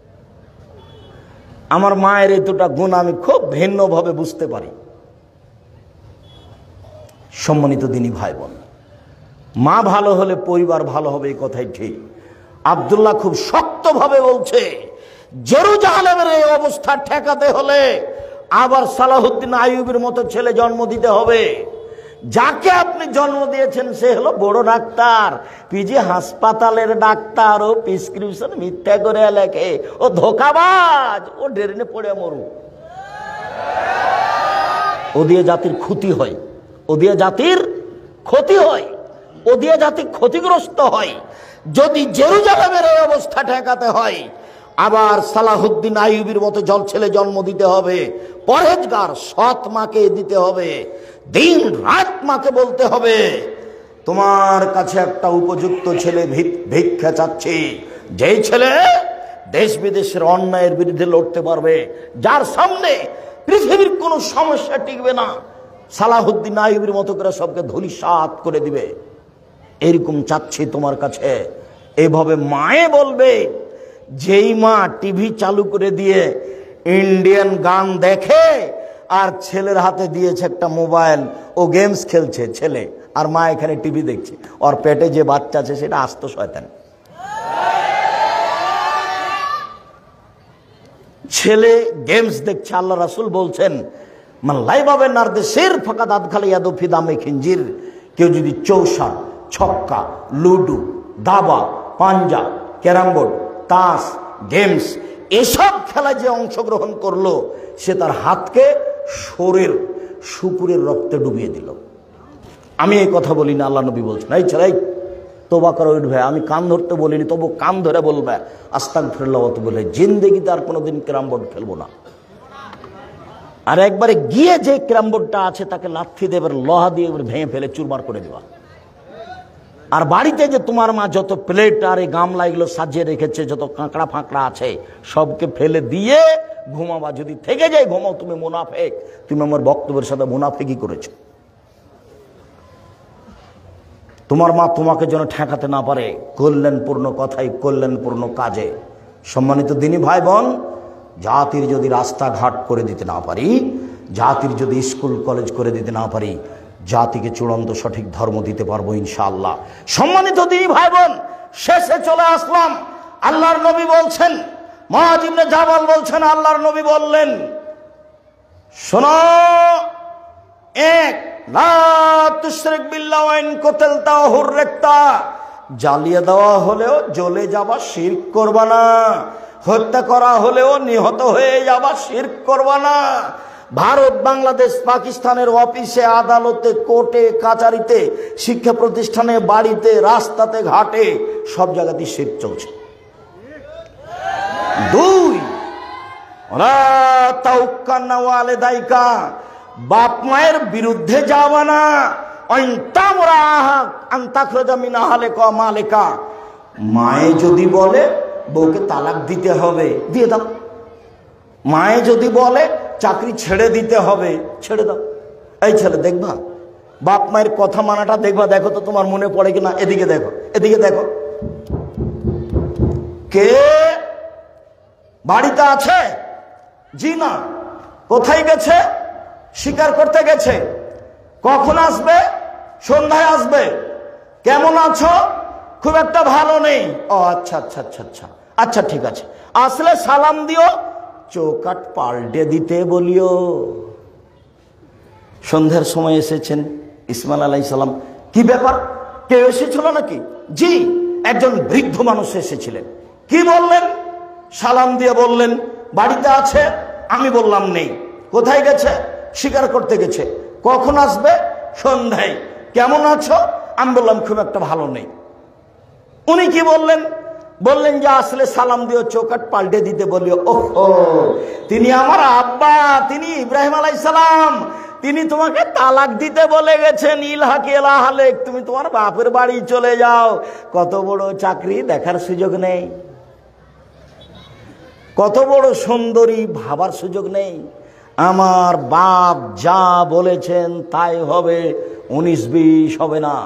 আমার মায়ের এই দুটা গুণ আমি খুব ভিন্নভাবে বুঝতে পারি। সম্মানিত দিনী ভাই বোন, মা ভালো হলে পরিবার ভালো হবে, এই কথাই ঠিক। আব্দুল্লাহ খুব শক্তভাবে বলছে, জেরুজালেমের এই অবস্থা ঠেকাতে হলে আবার সালাহুদ্দিন আইয়ুবের মতো ছেলে জন্ম দিতে হবে। যাকে আপনি জন্ম দিয়েছেন সে হলো বড় ডাক্তার, পিজি হাসপাতালের ডাক্তার, ও প্রেসক্রিপশন মিথ্যা করে লেখে, ও ধোকাবাজ, ও ড্রেনে পড়ে মরু। ও দিয়ে জাতির ক্ষতি হয়, ও দিয়ে জাতির ক্ষতি হয়, ও দিয়ে জাতি ক্ষতিগ্রস্ত হয়। যদি জেরুজালেমের এই অবস্থা ঠেকাতে হয় আবার সালাহুদ্দিন আইয়ুবের মতো জল ছেলে জন্ম দিতে হবে, পরহেজগার সৎ মাকে দিতে হবে, দিন রাত মাকে বলতে হবে তোমার কাছে একটা উপযুক্ত ছেলে ভিক্ষা চাচ্ছি, যেই ছেলে দেশ বিদেশের অন্যায়ের বিরুদ্ধে লড়তে পারবে, যার সামনে পৃথিবীর কোনো সমস্যা টিকবে না, সালাহুদ্দিন আইয়ুবের মতো করে সবকে ধূলিসাৎ করে দিবে, এরকম চাচ্ছি তোমার কাছে। এইভাবে মায়ে বলবে। যেই মা টিভি চালু করে দিয়ে ইন্ডিয়ান গান দেখে আর ছেলের হাতে দিয়েছে একটা মোবাইল, ও গেমস খেলছে ছেলে, আর মা এখানে টিভি দেখছে, ওর পেটে যে বাচ্চা আছে সেটা আস্ত শয়তান। ছেলে গেমস দেখছে, আল্লাহ রাসূল বলছেন মান লাইবাবে নারদেশের ফাঁকা দাঁত খালি ইয়াদু ফিদামে খিঞ্জির, কেউ যদি চৌসা, ছক্কা, লুডু, দাবা, পাঞ্জা, ক্যারাম বোর্ড, তাস, গেমস এসব খেলায় যে অংশগ্রহণ করলো, সে তার হাতকে শরীর শুকুরের রক্তে ডুবিয়ে দিল। আমি এই কথা বলি না, আল্লাহ নবী বলছেন এই ছেলে তোবা করে উঠবে। আমি কান ধরতে বলিনি, তবু কান ধরে বলবে আস্তাগফিরুল্লাহ ওয়া আতুবু ইলাইহি, জিন্দেগিতে আর কোনোদিন ক্যারাম বোর্ড খেলবো না। আর একবারে গিয়ে যে ক্যারাম বোর্ডটা আছে তাকে লাথি দেবে, লোহা দিয়ে ভেঙে ফেলে চুরমার করে দেওয়া। আর বাড়িতে যে তোমার মা যত প্লেট আর এই গামলা এগুলো সাজিয়ে রেখেছে, যত কাঁকড়া ফাঁকড়া আছে সবকে ফেলে দিয়ে ঘুমাবা। যদি থেকে যায় ঘুমাও, তুমি মুনাফেক, তুমি আমার বক্তব্যের সাথে মুনাফেকি করেছো। তোমার মা তোমাকে যেন ঠেকাতে না পারে কল্যাণপূর্ণ কথাই, কল্যাণপূর্ণ কাজে। সম্মানিত দিনী ভাই বোন, জাতির যদি রাস্তাঘাট করে দিতে না পারি, জাতির যদি স্কুল কলেজ করে দিতে না পারি, জাতিকে চূড়ান্ত সঠিক ধর্ম দিতে পারবো ইনশাআল্লাহ। সম্মানিত দিনী ভাই বোন, শেষে চলে আসলাম। আল্লাহর নবী বলছেন, মুআয ইবনে জাবাল বলছেন, আল্লাহর নবী বললেন শোনো, এক লা তুশরিক বিল্লাহ ওয়া ইন কুতিলতা ওয়া হুররিকতা, জ্বালিয়ে দেওয়া হলেও জ্বলে যাবা, শিরক করবা না। হত্যা করা হলেও নিহত হয়ে যাবা, শিরক করবা না। ভারত, বাংলাদেশ, পাকিস্তানের অফিসে, আদালতে, কোর্টে, কাচারিতে, শিক্ষা প্রতিষ্ঠানে, বাড়িতে, রাস্তাতে, ঘাটে সব জায়গাতেই শিরক চলছে। দুই, ওয়া তাওক্কালনা ওয়ালিদাইকা, বাপ মায়ের বিরুদ্ধে যাওয়া না। মায়ে যদি বলে বউকে তালাক দিতে হবে, দিয়ে দাও। মায়ে যদি বলে চাকরি ছেড়ে দিতে হবে, ছেড়ে দাও। এই ছেলে দেখবা, বাপ মায়ের কথা মানাটা দেখবা, দেখো তো তোমার মনে পড়ে কিনা। এদিকে দেখো, এদিকে দেখো, কে বাড়িতে আছে? জি না। কোথায় গেছে? শিকার করতে গেছে। কখন আসবে? সন্ধ্যায় আসবে। কেমন আছো? খুব একটা ভালো নেই। ও আচ্ছা আচ্ছা আচ্ছা আচ্ছা আচ্ছা ঠিক আছে, আসলে সালাম দিও, চৌকাট পাল্টে দিতে বলিও। সন্ধ্যার সময় এসেছেন ইসমাইল আলাইহিস সালাম। কি ব্যাপার, কেউ এসেছিল নাকি? জি, একজন বৃদ্ধ মানুষ এসেছিলেন। কি বললেন? সালাম দিয়ে বললেন বাড়িতে আছে। আমি বললাম নেই। কোথায় গেছে? শিকার করতে গেছে। কখন আসবে? সন্ধ্যায়। কেমন আছো? আমি বললাম খুব একটা ভালো নেই। উনি কি বললেন? বললেন যে আসলে সালাম দিও, চৌকাট পাল্টে দিতে বলিও। ওহো, তিনি আমার আব্বা, তিনি ইব্রাহিম আলাইহিস সালাম, তিনি তোমাকে তালাক দিতে বলে গেছেন। ইলহাক ইলাহালেক, তুমি তোমার বাপের বাড়ি চলে যাও। কত বড় চাকরি দেখার সুযোগ নেই, কত বড় সুন্দরী ভাবার সুযোগ নেই। আমার বাপ যা বলেছেন তাই হবে, উনিশ বিশ হবে না।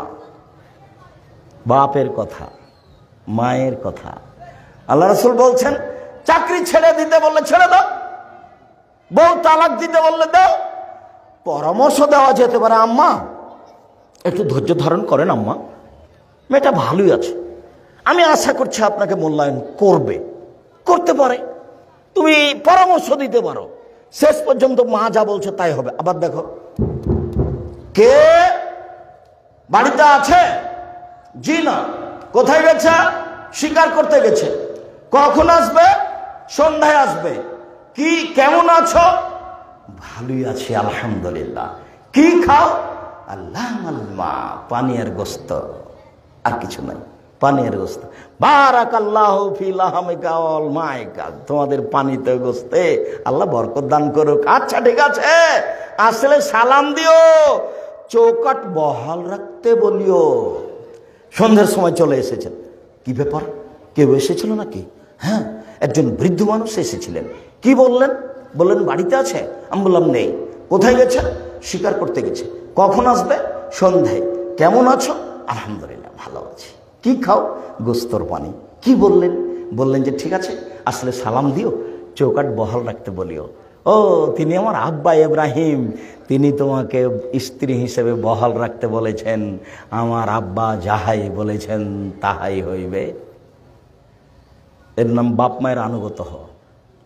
বাপের কথা, মায়ের কথা। আল্লাহ রাসূল বলছেন চাকরি ছেড়ে দিতে বললে ছেড়ে দাও, বউ তালাক দিতে বললে দাও। পরামর্শ দেওয়া যেতে পারে, আম্মা একটু ধৈর্য ধারণ করেন, আম্মা মেয়েটা ভালোই আছে, আমি আশা করছি আপনাকে মূল্যায়ন করবে, করতে পারে। তুমি পরামর্শ দিতে পারো। শেষ পর্যন্ত মা যা বলছে তাই হবে। আবার দেখো, কে বাড়িতে আছে? জি না। কোথায় গেছে? শিকার করতে গেছে। কখন আসবে? সন্ধ্যায় আসবে। কি কেমন আছো? ভালোই আছি আলহামদুলিল্লাহ। কি খাও? আল্লাহ আল্লাহ, পানি আর গোস্ত, আর কিছু নাই, পানি আর গোস্ত। বারাকাল্লাহু ফি লাহমিকা ওয়াল মাইকা, তোমাদের পানিতে গোস্তে আল্লাহ বরকত দান করুক। আচ্ছা ঠিক আছে, আসলে সালাম দিও, চৌকাট বহাল রাখতে বলিও। সন্ধ্যার সময় চলে এসেছেন। কি ব্যাপার, কেউ এসেছিল নাকি? হ্যাঁ, একজন বৃদ্ধ মানুষ এসেছিলেন। কি বললেন? বললেন বাড়িতে আছে। আমি বললাম নেই। কোথায় গেছে? শিকার করতে গেছে। কখন আসবে? সন্ধ্যায়। কেমন আছো? আলহামদুলিল্লাহ ভালো আছি। কি খাও? গোস্তর পানি। কি বললেন? বললেন যে ঠিক আছে, আসলে সালাম দিও, চৌকাট বহাল রাখতে বলিও। ও, তিনি আমার আব্বা ইব্রাহিম, তিনি তোমাকে স্ত্রী হিসেবে বহাল রাখতে বলেছেন। আমার আব্বা যাহাই বলেছেন তাহাই হইবে। এর নাম বাপ মায়ের আনুগত হওয়া।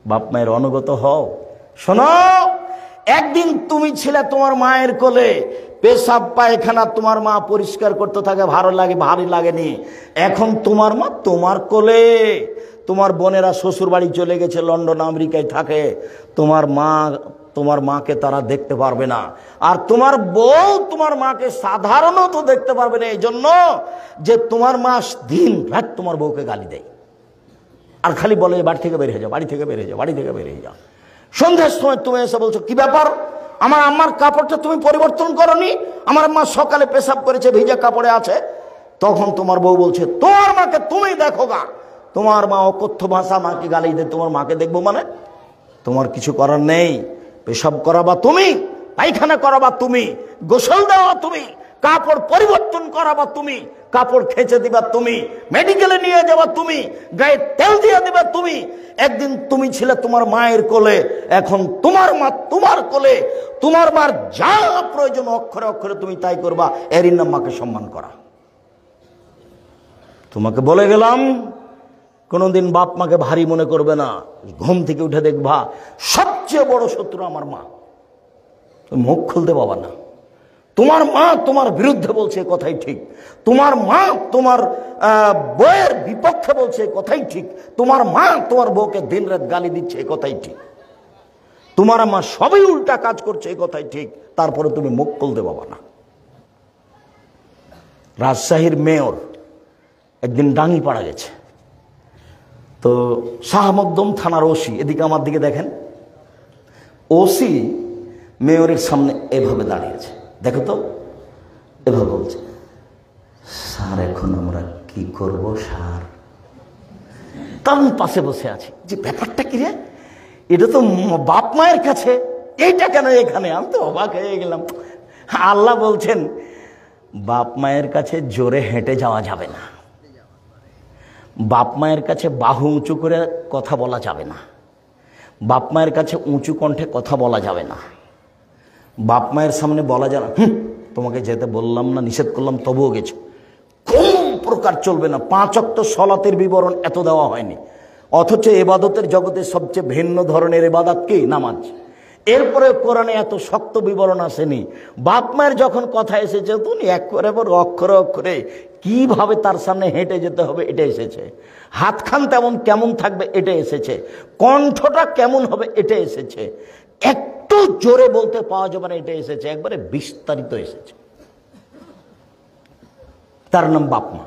বাপ মায়ের অনুগত হও। শোনো, একদিন তুমি ছিলে তোমার মায়ের কোলে, পেশাব পায়খানা তোমার মা পরিষ্কার করতে থাকে, ভালো লাগে ভারী লাগেনি। এখন তোমার মা তোমার কোলে, তোমার বোনেরা শ্বশুর বাড়ি চলে গেছে, লন্ডন আমেরিকায় থাকে, তোমার মা তোমার মাকে তারা দেখতে পারবে না। আর তোমার বউ তোমার মাকে সাধারণত দেখতে পারবে না, এই জন্য যে তোমার মা দিন রাত তোমার বউকে গালি দেয় আর খালি বলে বাড়ি থেকে বের হয়ে যাও, বাড়ি থেকে বের হয়ে যাও, বাড়ি থেকে বের হয়ে যাও। সন্ধ্যার সময় তুমি এসে বলছো কি ব্যাপার, আমার আম্মার কাপড়টা তুমি পরিবর্তন করনি, আমার মা সকালে পেশাব করেছে ভিজা কাপড়ে আছে। তখন তোমার বউ বলছে তোমার মাকে তুমি দেখো গা, তোমার মা অকথ্য ভাষা মাকে গালি দেয়, তোমার মাকে দেখবো মানে? তোমার কিছু করার নেই, পেশাব করাবা তুমি, পায়খানা করাবা তুমি, গোসল দেওয়া তুমি, কাপড় পরিবর্তন করাবা তুমি, কাপড় খেঁচে দিবা তুমি, মেডিকেলে নিয়ে যাবা তুমি, গায়ে তেল দিয়ে দিবা তুমি। একদিন তুমি ছিলে তোমার মায়ের কোলে, এখন তোমার মা তোমার কোলে, তোমার মার যা প্রয়োজন অক্ষরে অক্ষরে তুমি তাই করবা, এরই নাম মাকে সম্মান করা। তোমাকে বলে গেলাম কোনোদিন বাপ মাকে ভারী মনে করবে না। ঘুম থেকে উঠে দেখবা সবচেয়ে বড় শত্রু আমার মা, তুমি মুখ খুলতে পাবা না। তোমার মা তোমার বিরুদ্ধে বলছে কথাই ঠিক, তোমার মা তোমার বউয়ের বিপক্ষে বলছে কথাই ঠিক, তোমার মা তোমার বউকে দিন রাত গালি দিচ্ছে কথাই ঠিক, তোমার মা সবই উল্টা কাজ করছে কথাই ঠিক, তারপরে তুমি মুখ খুলতে পাবা না। রাজশাহীর মেয়র একদিন ডাঙ্গিপাড়া গেছে, তো শাহ মকদম থানার ওসি, এদিকে আমার দিকে দেখেন, ওসি মেয়রের সামনে এভাবে দাঁড়িয়েছে, দেখো তো এভাবে বলছে স্যার এখন আমরা কি করব স্যার। তার পাশে বসে আছে, যে ব্যাপারটা কি রে, এটা তো বাপ মায়ের কাছে, এইটা কেন এখানে? আমি তো অবাক হয়ে গেলাম। আল্লাহ বলছেন বাপ মায়ের কাছে জোরে হেঁটে যাওয়া যাবে না, বাপ মায়ের কাছে বাহু উঁচু করে কথা বলা যাবে না, বাপ মায়ের কাছে উঁচু কণ্ঠে কথা বলা যাবে না, বাপ মায়ের সামনে বলা যায় না হুম তোমাকে যেতে বললাম না, নিষেধ করলাম তবুও গেছো, কোন প্রকার চলবে না। পাঁচ ওয়াক্ত সলাতের বিবরণ এত দেওয়া হয়নি, অথচ এবাদতের জগতে সবচেয়ে ভিন্ন ধরনের এবাদত কি? নামাজ। এরপরে কোরআনে এত শক্ত বিবরণ আসেনি। বাপ মায়ের যখন কথা এসেছে তুমি এক করে অক্ষরে অক্ষরে কিভাবে তার সামনে হেঁটে যেতে হবে এটা এসেছে, হাতখান তেমন কেমন থাকবে এটা এসেছে, কণ্ঠটা কেমন হবে এটা এসেছে, একটু জোরে বলতে পাওয়া যাবে না এটা এসেছে, একবারে বিস্তারিত এসেছে। তার নাম বাপ মা।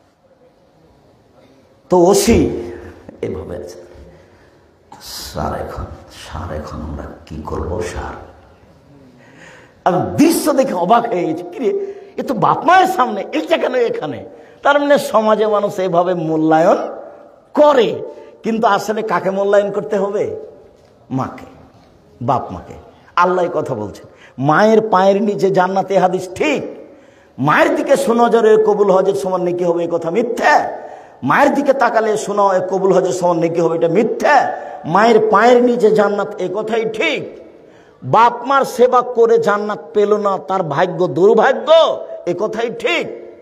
তো ওসি এভাবে আছে, স্যার এখন স্যার এখন আমরা কি করবো স্যার। আমি দৃশ্য দেখে অবাক হয়ে গেছি, কিরে এ তো বাপ মায়ের সামনে, এইটা কেন এখানে? তার মানে সমাজে মানুষ এভাবে মূল্যায়ন করে, কিন্তু আসলে কাকে মূল্যায়ন করতে হবে? মাকে, বাপ মাকে। আল্লাহ কথা বলছেন মায়ের পায়ের নিচে জান্নাতে, হাদিস ঠিক। মায়ের দিকে সুনজরে কবুল হজের সমান নেকি হবে এই কথা মিথ্যা, মায়ের দিকে তাকালে শোনা কবুল হজের সমান নেকি হবে এটা মিথ্যা। মায়ের পায়ের নিচে জান্নাত এ কথাই ঠিক। বাপ মার সেবা করে জান্নাত পেল না তার ভাগ্য দুর্ভাগ্য এ কথাই ঠিক।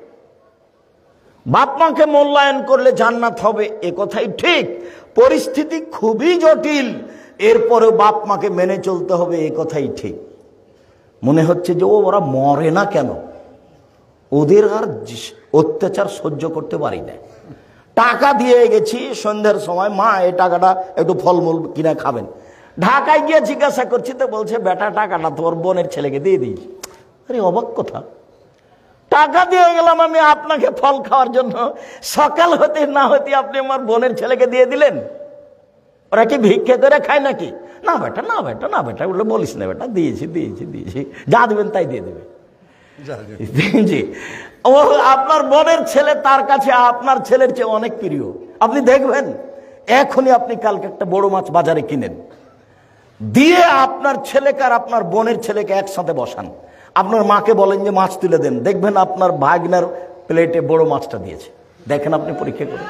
বাপ মাকে মূল্যায়ন করলে জান্নাত হবে এ কথাই ঠিক। পরিস্থিতি খুবই জটিল, এরপরেও বাপ মাকে মেনে চলতে হবে এ কথাই ঠিক। মনে হচ্ছে যে ও ওরা মরে না কেন, ওদের আর অত্যাচার সহ্য করতে পারি না। টাকা দিয়ে গেছি সন্ধ্যার সময়, মা এই টাকাটা একটু ফলমূল কিনে খাবেন। ঢাকায় গিয়ে জিজ্ঞাসা করছি তো বলছে বেটা টাকাটা তোমার বোনের ছেলেকে দিয়ে দিয়েছি। আরে অবাক কথা, টাকা দিয়ে গেলাম আমি আপনাকে ফল খাওয়ার জন্য, সকাল হতে না হতে আপনি আমার বোনের ছেলেকে দিয়ে দিলেন। ওরা কি ভিক্ষে করে খায় নাকি? না বেটা না বেটা না বেটা ওগুলো বলিস না বেটা, দিয়েছি দিয়েছি দিয়েছি, যা দেবেন তাই দিয়ে দেবে। জি, ও আপনার বোনের ছেলে তার কাছে আপনার ছেলের চেয়ে অনেক প্রিয়। আপনি দেখবেন এখনই আপনি কালকে একটা বড় মাছ বাজারে কিনেন, দিয়ে আপনার ছেলেকে আর আপনার বোনের ছেলেকে একসাথে বসান, আপনার মাকে বলেন যে মাছ তুলে দেন, দেখবেন আপনার ভাগনার প্লেটে বড় মাছটা দিয়েছে। দেখেন আপনি পরীক্ষা করেন।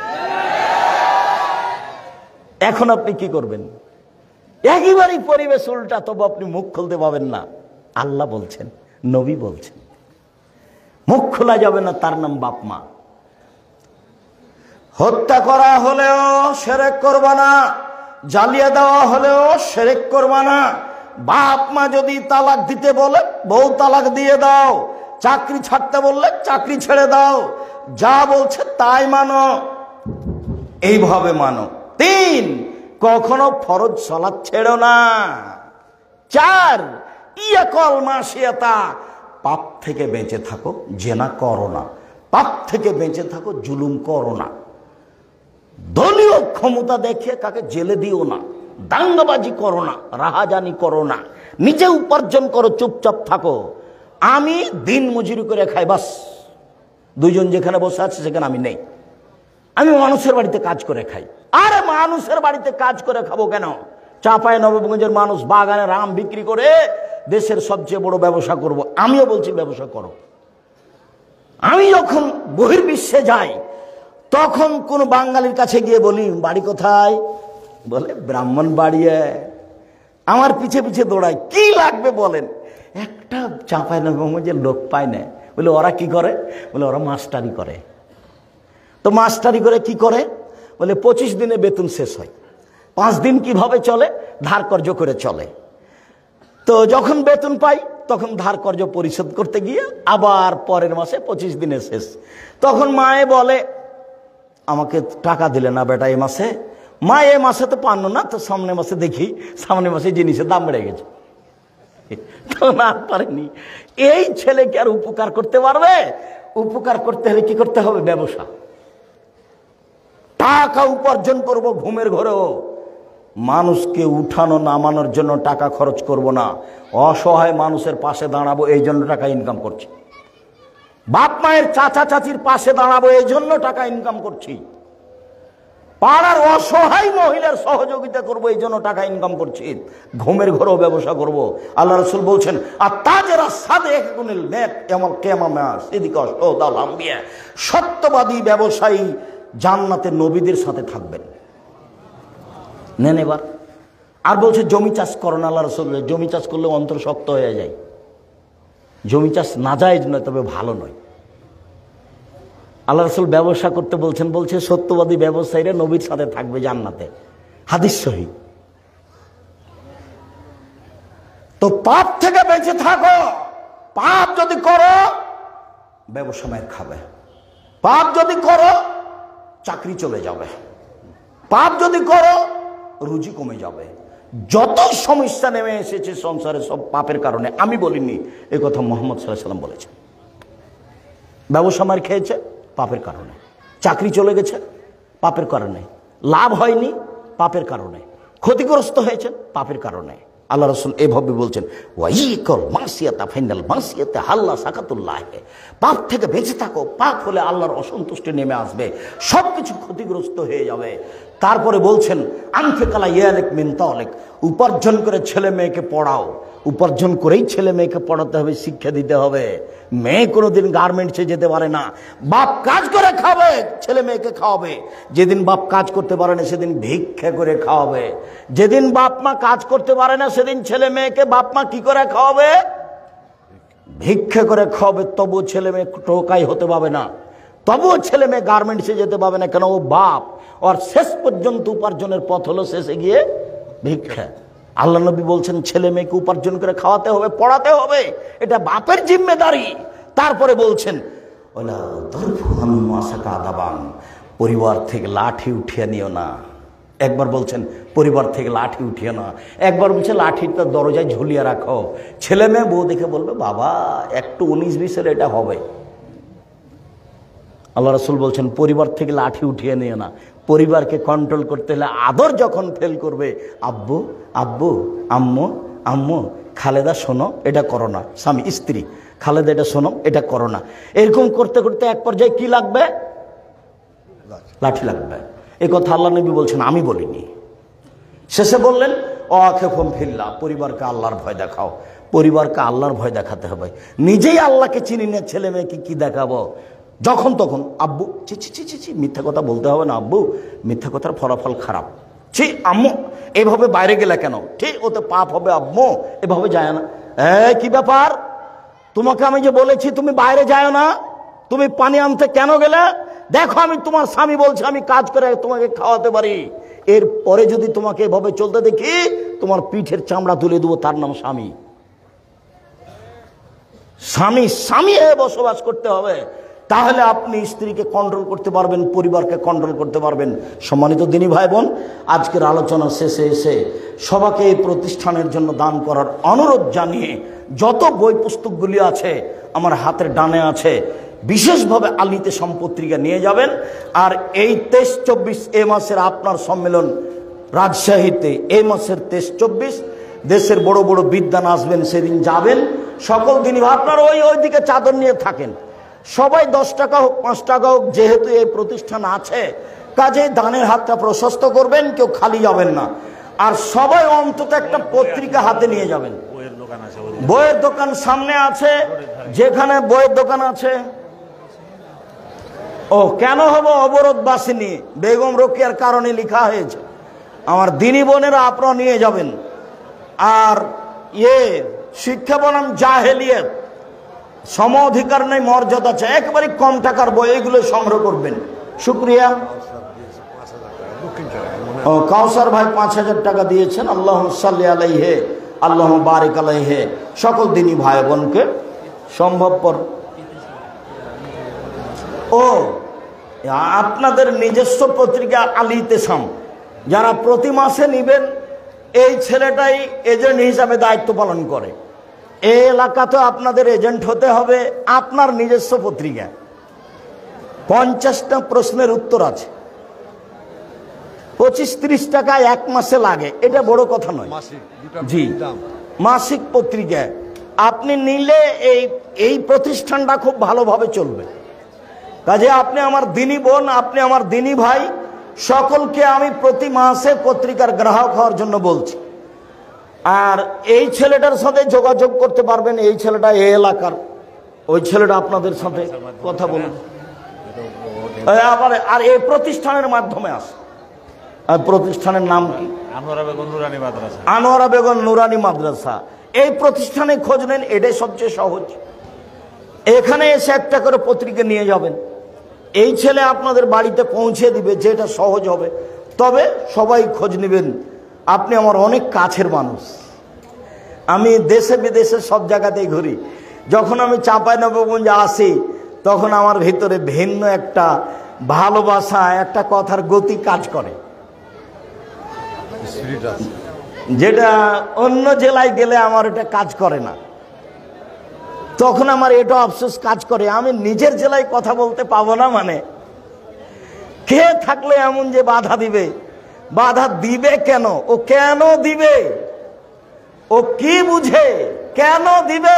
এখন আপনি কি করবেন? একেবারেই পরিবেশ উল্টা, তবু আপনি মুখ খুলতে পাবেন না। আল্লাহ বলছেন, নবী বলছেন মুখ খোলা যাবে না, তার নাম বাপ মা। হত্যা করা হলেও শিরক করবা না, জ্বালিয়ে দেওয়া হলেও শিরক করবা না। বাপ মা যদি তালাক দিতে বলে বউ তালাক দিয়ে দাও, চাকরি ছাড়তে বললে চাকরি ছেড়ে দাও, যা বলছে তাই মানো, এইভাবে মানো। তিন, কখনো ফরজ সালাত ছেড়ো না। চার, ইয়াকল মাসিয়াতা, পাপ থেকে বেঁচে থাকো, জেনা করো না, পাপ থেকে বেঁচে থাকো, জুলুম করো না, দলীয় ক্ষমতা দেখিয়ে কাকে জেলে দিও না, দাঙ্গাবাজি করো না, রাহাজানি করো না, নিজে উপার্জন করো, চুপচাপ থাকো। আমি দিন মজুরি করে খাই, বাস। দুইজন যেখানে বসে আছে সেখানে আমি নেই, আমি মানুষের বাড়িতে কাজ করে খাই। আরে মানুষের বাড়িতে কাজ করে খাবো কেন? চাঁপাই নবাবগঞ্জের মানুষ বাগানে আম বিক্রি করে দেশের সবচেয়ে বড় ব্যবসা করব, আমিও বলছি ব্যবসা করো। আমি যখন বহির্বিশ্বে যাই তখন কোন বাঙালির কাছে গিয়ে বলি বাড়ি কোথায়, বলে ব্রাহ্মণ বাড়িয়ে, আমার পিছে পিছে দৌড়ায়, কি লাগবে বলেন। একটা চাঁপাই নবাবগঞ্জের লোক পায় না, বলে ওরা কি করে, বলে ওরা মাস্টারি করে। তো মাস্টারি করে কি করে, বলে পঁচিশ দিনে বেতন শেষ হয়, পাঁচ দিন কিভাবে চলে, ধার কর্য করে চলে। তো যখন বেতন পাই তখন ধার কর্য পরিশোধ করতে গিয়ে আবার পরের মাসে পঁচিশ দিনে শেষ। তখন মায়ে বলে আমাকে টাকা দিলে না বেটা এই মাসে। মা এ মাসে তো পান্ন না, তো সামনে মাসে দেখি, সামনে মাসে জিনিসের দাম বেড়ে গেছে, তো না পারেনি। এই ছেলেকে আর উপকার করতে পারবে? উপকার করতে হলে কি করতে হবে? ব্যবসা। টাকা উপার্জন করব ঘুমের ঘরেও, মানুষকে উঠানো নামানোর জন্য টাকা খরচ করব না, অসহায় মানুষের পাশে দাঁড়াবো, এই জন্য টাকা ইনকাম করছি। বাপ মায়ের চাচা চাচির পাশে দাঁড়াবো, এই জন্য টাকা ইনকাম করছি। পাড়ার অসহায় মহিলার সহযোগিতা করব, এই জন্য টাকা ইনকাম করছি। ঘুমের ঘরেও ব্যবসা করব। আল্লাহ রাসূল বলছেন, আর তাজেরা সাদেকুনিল নেক ইয়াউমাল কিয়ামাহ সিদিকা ওয়াশহুদাল আম্বিয়া, সত্যবাদী ব্যবসায়ী জান্নাতে নবীদের সাথে থাকবেন। নেন এবার। আর বলছে জমি চাষ করো না। আল্লাহ রাসূল জমি চাষ করলে অন্তর শক্ত হয়ে যায়, জমি চাষ নাজায়েজ নয়, তবে ভালো নয়। আল্লাহ রাসূল ব্যবসা করতে বলছেন, বলছে সত্যবাদী ব্যবসায়ীরা নবীর সাথে থাকবে জান্নাতে, হাদিস সহিহ। তো পাপ থেকে বেঁচে থাকো। পাপ যদি করো ব্যবসা মায়ের খাবে, পাপ যদি করো চাকরি চলে যাবে, পাপ যদি করো রুজি কমে যাবে। যত সমস্যা নেমে এসেছে সংসারে সব পাপের কারণে। আমি বলিনি, এই কথা মুহাম্মদ সাল্লাল্লাহু আলাইহি ওয়াসাল্লাম বলেছেন। ব্যবসা মার খেয়েছে পাপের কারণে, চাকরি চলে গেছে পাপের কারণে, লাভ হয়নি পাপের কারণে, ক্ষতিগ্রস্ত হয়েছে পাপের কারণে। আল্লাহ রাসূল এভাবে বলছেন, ওয়াইকল মাসিয়াতা ফাইনাল মাসিয়াতা হাল্লা সাকাতুল্লাহ, পাপ থেকে বেঁচে থাকো, পাপ হলে আল্লাহর অসন্তুষ্টি নেমে আসবে, সবকিছু ক্ষতিগ্রস্ত হয়ে যাবে। তারপরে বলছেন আনফিকালা ইয়ালিক মিন তালিক, উপার্জন করে ছেলে মেয়েকে পড়াও, উপার্জন করেই ছেলে মেয়েকে পড়াতে হবে, শিক্ষা দিতে হবে। মেয়ে কোনোদিন গার্মেন্টসে যেতে পারে না, বাপ কাজ করে খাবে, ছেলে মেয়েকে খাওয়াবে। যেদিন বাপ কাজ করতে পারে না সেদিন ভিক্ষা করে খাওয়াবে। যেদিন বাপ মা কাজ করতে পারে না সেদিন ছেলে মেয়েকে বাপ মা কি করে খাওয়াবে? ভিক্ষা করে খাওয়াবে। তবুও ছেলে মেয়ে টোকাই হতে পাবে না, তবুও ছেলে মেয়ে গার্মেন্টসে যেতে পাবে না, কেন? ও বাপ। আর শেষ পর্যন্ত উপার্জনের পথ হলো শেষে গিয়ে ভিক্ষা। আল্লাহ নবী বলছেন ছেলে মেয়েকে উপার্জন করে খাওয়াতে হবে, পড়াতে হবে, এটা বাপের জিম্মেদারি। তারপরে বলছেন ওলা দরফুন মাসাকা আদাবান, পরিবার থেকে লাঠি উঠিয়ে নিও না। একবার বলছেন পরিবার থেকে লাঠি উঠিয়ে না, একবার বলছে লাঠিটা দরজায় ঝুলিয়ে রাখো। ছেলে মেয়ে বউ দেখে বলবে বাবা একটু উনিশ বিশের এটা হবে। আল্লাহ রাসূল বলছেন পরিবার থেকে লাঠি উঠিয়ে নিও না। পরিবারকে কন্ট্রোল করতে হলে আদর যখন ফেল করবে, আব্বু আব্বু আম্মু আম্মু, খালেদা শোনো এটা করো না, স্বামী স্ত্রী খালেদা এটা শোনো এটা করো না, এরকম করতে করতে এক পর্যায়ে কি লাগবে? লাঠি লাগবে। এই কথা আল্লাহ নবী বলছেন, আমি বলিনি। শেষে বললেন অখেফম ফিল্লাহ, পরিবারকে আল্লাহর ভয় দেখাও। পরিবারকে আল্লাহর ভয় দেখাতে হবে। নিজেই আল্লাহকে চিনি না, ছেলে মেয়েকে কি দেখাবো? যখন তখন আব্বু ছি ছি ছি ছি, মিথ্যা কথা বলতে হবে না আব্বু, মিথ্যা কথার ফলাফল খারাপ। ছি আম্মু এভাবে বাইরে গেলে কেন? ঠিক ওতে পাপ হবে আম্মু, এভাবে যায় না। এই কি ব্যাপার, তোমাকে আমি যে বলেছি তুমি বাইরে যায় না, তুমি পানি আনতে কেন গেলে? দেখো আমি তোমার স্বামী বলছি আমি কাজ করে তোমাকে খাওয়াতে পারি, এরপরে যদি তোমাকে এভাবে চলতে দেখি তোমার পিঠের চামড়া তুলে দেবো। তার নাম স্বামী। স্বামী স্বামী হয়ে বসবাস করতে হবে, তাহলে আপনি স্ত্রীকে কন্ট্রোল করতে পারবেন, পরিবারকে কন্ট্রোল করতে পারবেন। সম্মানিত দিনী ভাই বোন, আজকের আলোচনা শেষে এসে সবাইকে এই প্রতিষ্ঠানের জন্য দান করার অনুরোধ জানিয়ে, যত বই পুস্তকগুলি আছে আমার হাতের ডানে আছে, বিশেষভাবে আলিতে সম্পত্রিকা নিয়ে যাবেন। আর এই তেইশ চব্বিশ এ মাসের আপনার সম্মেলন রাজশাহীতে, এই মাসের তেইশ চব্বিশ দেশের বড় বড় বিদ্বান আসবেন, সেদিন যাবেন সকল দিনই। আপনার ওই ওই দিকে চাদর নিয়ে থাকেন, সবাই দশ টাকা হোক পাঁচ টাকা হোক, যেহেতু এই প্রতিষ্ঠান আছে কাজেই দানের হাতটা প্রশস্ত করবেন, কেউ খালি যাবেন না। আর সবাই অন্তত একটা পত্রিকা হাতে নিয়ে যাবেন। বইয়ের দোকান সামনে আছে, যেখানে বইয়ের দোকান আছে। ও কেন হবো অবরোধ বাসিনী, বেগম রোকেয়ার কারণে লেখা হয়েছে। আমার দিনী বোনেরা আপনারা নিয়ে যাবেন। আর ইয়ে শিক্ষা বনাম জাহেলিয়ত, সম অধিকার নেই, মর্যাদা আছে, একেবারে কম টাকার বই, এগুলো সংগ্রহ করবেন। শুক্রিয়া। ও কাউসার ভাই পাঁচ হাজার টাকা দিয়েছেন, আল্লাহ সাল্লি আলাইহে আল্লাহ বারিক আলাইহে। সকল দিনী ভাই বোনকে সম্ভবপর। ও আপনাদের নিজস্ব পত্রিকা আলী তেসাম যারা প্রতি মাসে নিবেন, এই ছেলেটাই এজেন্ট হিসাবে দায়িত্ব পালন করে। এই এলাকাতে আপনাদের এজেন্ট হতে হবে। আপনার নিজস্ব পত্রিকা, পঞ্চাশটা প্রশ্নের উত্তর আছে, পঁচিশ ত্রিশ টাকা এক মাসে লাগে, এটা বড় কথা নয়। জি, মাসিক পত্রিকা আপনি নিলে এই এই প্রতিষ্ঠানটা খুব ভালোভাবে চলবে। কাজে আপনি আমার দিনী বোন, আপনি আমার দিনী ভাই, সকলকে আমি প্রতি মাসে পত্রিকার গ্রাহক হওয়ার জন্য বলছি। আর এই ছেলেটার সাথে যোগাযোগ করতে পারবেন, এই ছেলেটা এই এলাকার, ওই ছেলেটা আপনাদের সাথে কথা বলুন। আবার আর এই প্রতিষ্ঠানের মাধ্যমে আসে। আর প্রতিষ্ঠানের নাম কি? আনোয়ারা বেগম নুরানি মাদ্রাসা। আনোয়ারা বেগম নুরানি মাদ্রাসা। এই প্রতিষ্ঠানে খোঁজ নেন, এটাই সবচেয়ে সহজ। এখানে এসে একটা করে পত্রিকা নিয়ে যাবেন, এই ছেলে আপনাদের বাড়িতে পৌঁছে দিবে, যেটা সহজ হবে। তবে সবাই খোঁজ নেবেন, আপনি আমার অনেক কাছের মানুষ। আমি দেশে বিদেশে সব জায়গাতেই ঘুরি। যখন আমি চাঁপাইনবাবগঞ্জে আসি তখন আমার ভিতরে ভিন্ন একটা ভালোবাসা, একটা কথার গতি কাজ করে, যেটা অন্য জেলায় গেলে আমার এটা কাজ করে না। তখন আমার এটা আফসোস কাজ করে, আমি নিজের জেলায় কথা বলতে পাবো না। মানে কে থাকলে এমন যে বাধা দিবে? বাধা দিবে কেন? ও কেন দিবে? ও কি বুঝে কেন দিবে?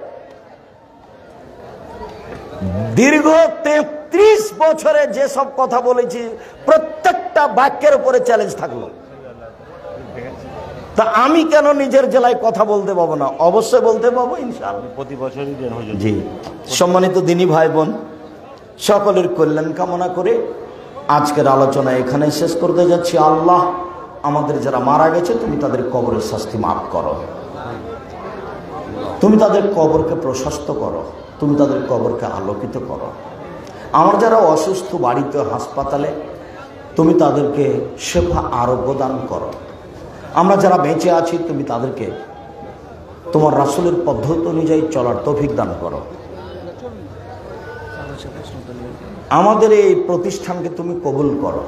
দীর্ঘ তেত্রিশ বছরে যেসব কথা বলেছি প্রত্যেকটা বাক্যের উপরে চ্যালেঞ্জ থাকলো। তা আমি কেন নিজের জেলায় কথা বলতে পাবো না? অবশ্যই বলতে পাবো ইনশাআল্লাহ, প্রতি বছরই। জি, সম্মানিত দিনী ভাই বোন, সকলের কল্যাণ কামনা করে আজকের আলোচনা এখানে শেষ করতে যাচ্ছি। আল্লাহ আমাদের যারা মারা গেছে, তুমি তাদের কবরের শাস্তি মাফ করো, তুমি তাদের কবরকে প্রশস্ত করো, তুমি তাদের কবরকে আলোকিত করো। আমার যারা অসুস্থ বাড়িতে, হাসপাতালে, তুমি তাদেরকে সেবা আরোগ্য দান করো। আমরা যারা বেঁচে আছি, তুমি তাদেরকে তোমার রাসূলের পদ্ধতি অনুযায়ী চলার তৌফিক দান করো। আমাদের এই প্রতিষ্ঠানকে তুমি কবুল করো,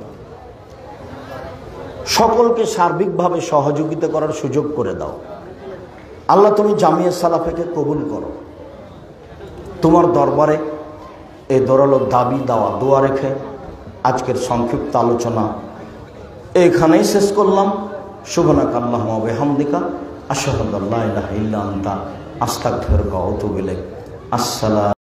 সকলকে সার্বিকভাবে সহযোগিতা করার সুযোগ করে দাও। আল্লাহ তুমি জামিয়া সালাফিকে কবুল করো। তোমার দরবারে এই দরালো দাবি দেওয়া দোয়া রেখে আজকের সংক্ষিপ্ত আলোচনা এখানেই শেষ করলাম। সুবহানাকা আল্লাহুম্মা ওয়া বিহামদিকা আশহাদু আল্লা ইলাহা ইল্লা আনতা আস্তাগফিরুকা ওয়া আতুবু ইলাইক। আসসালাম।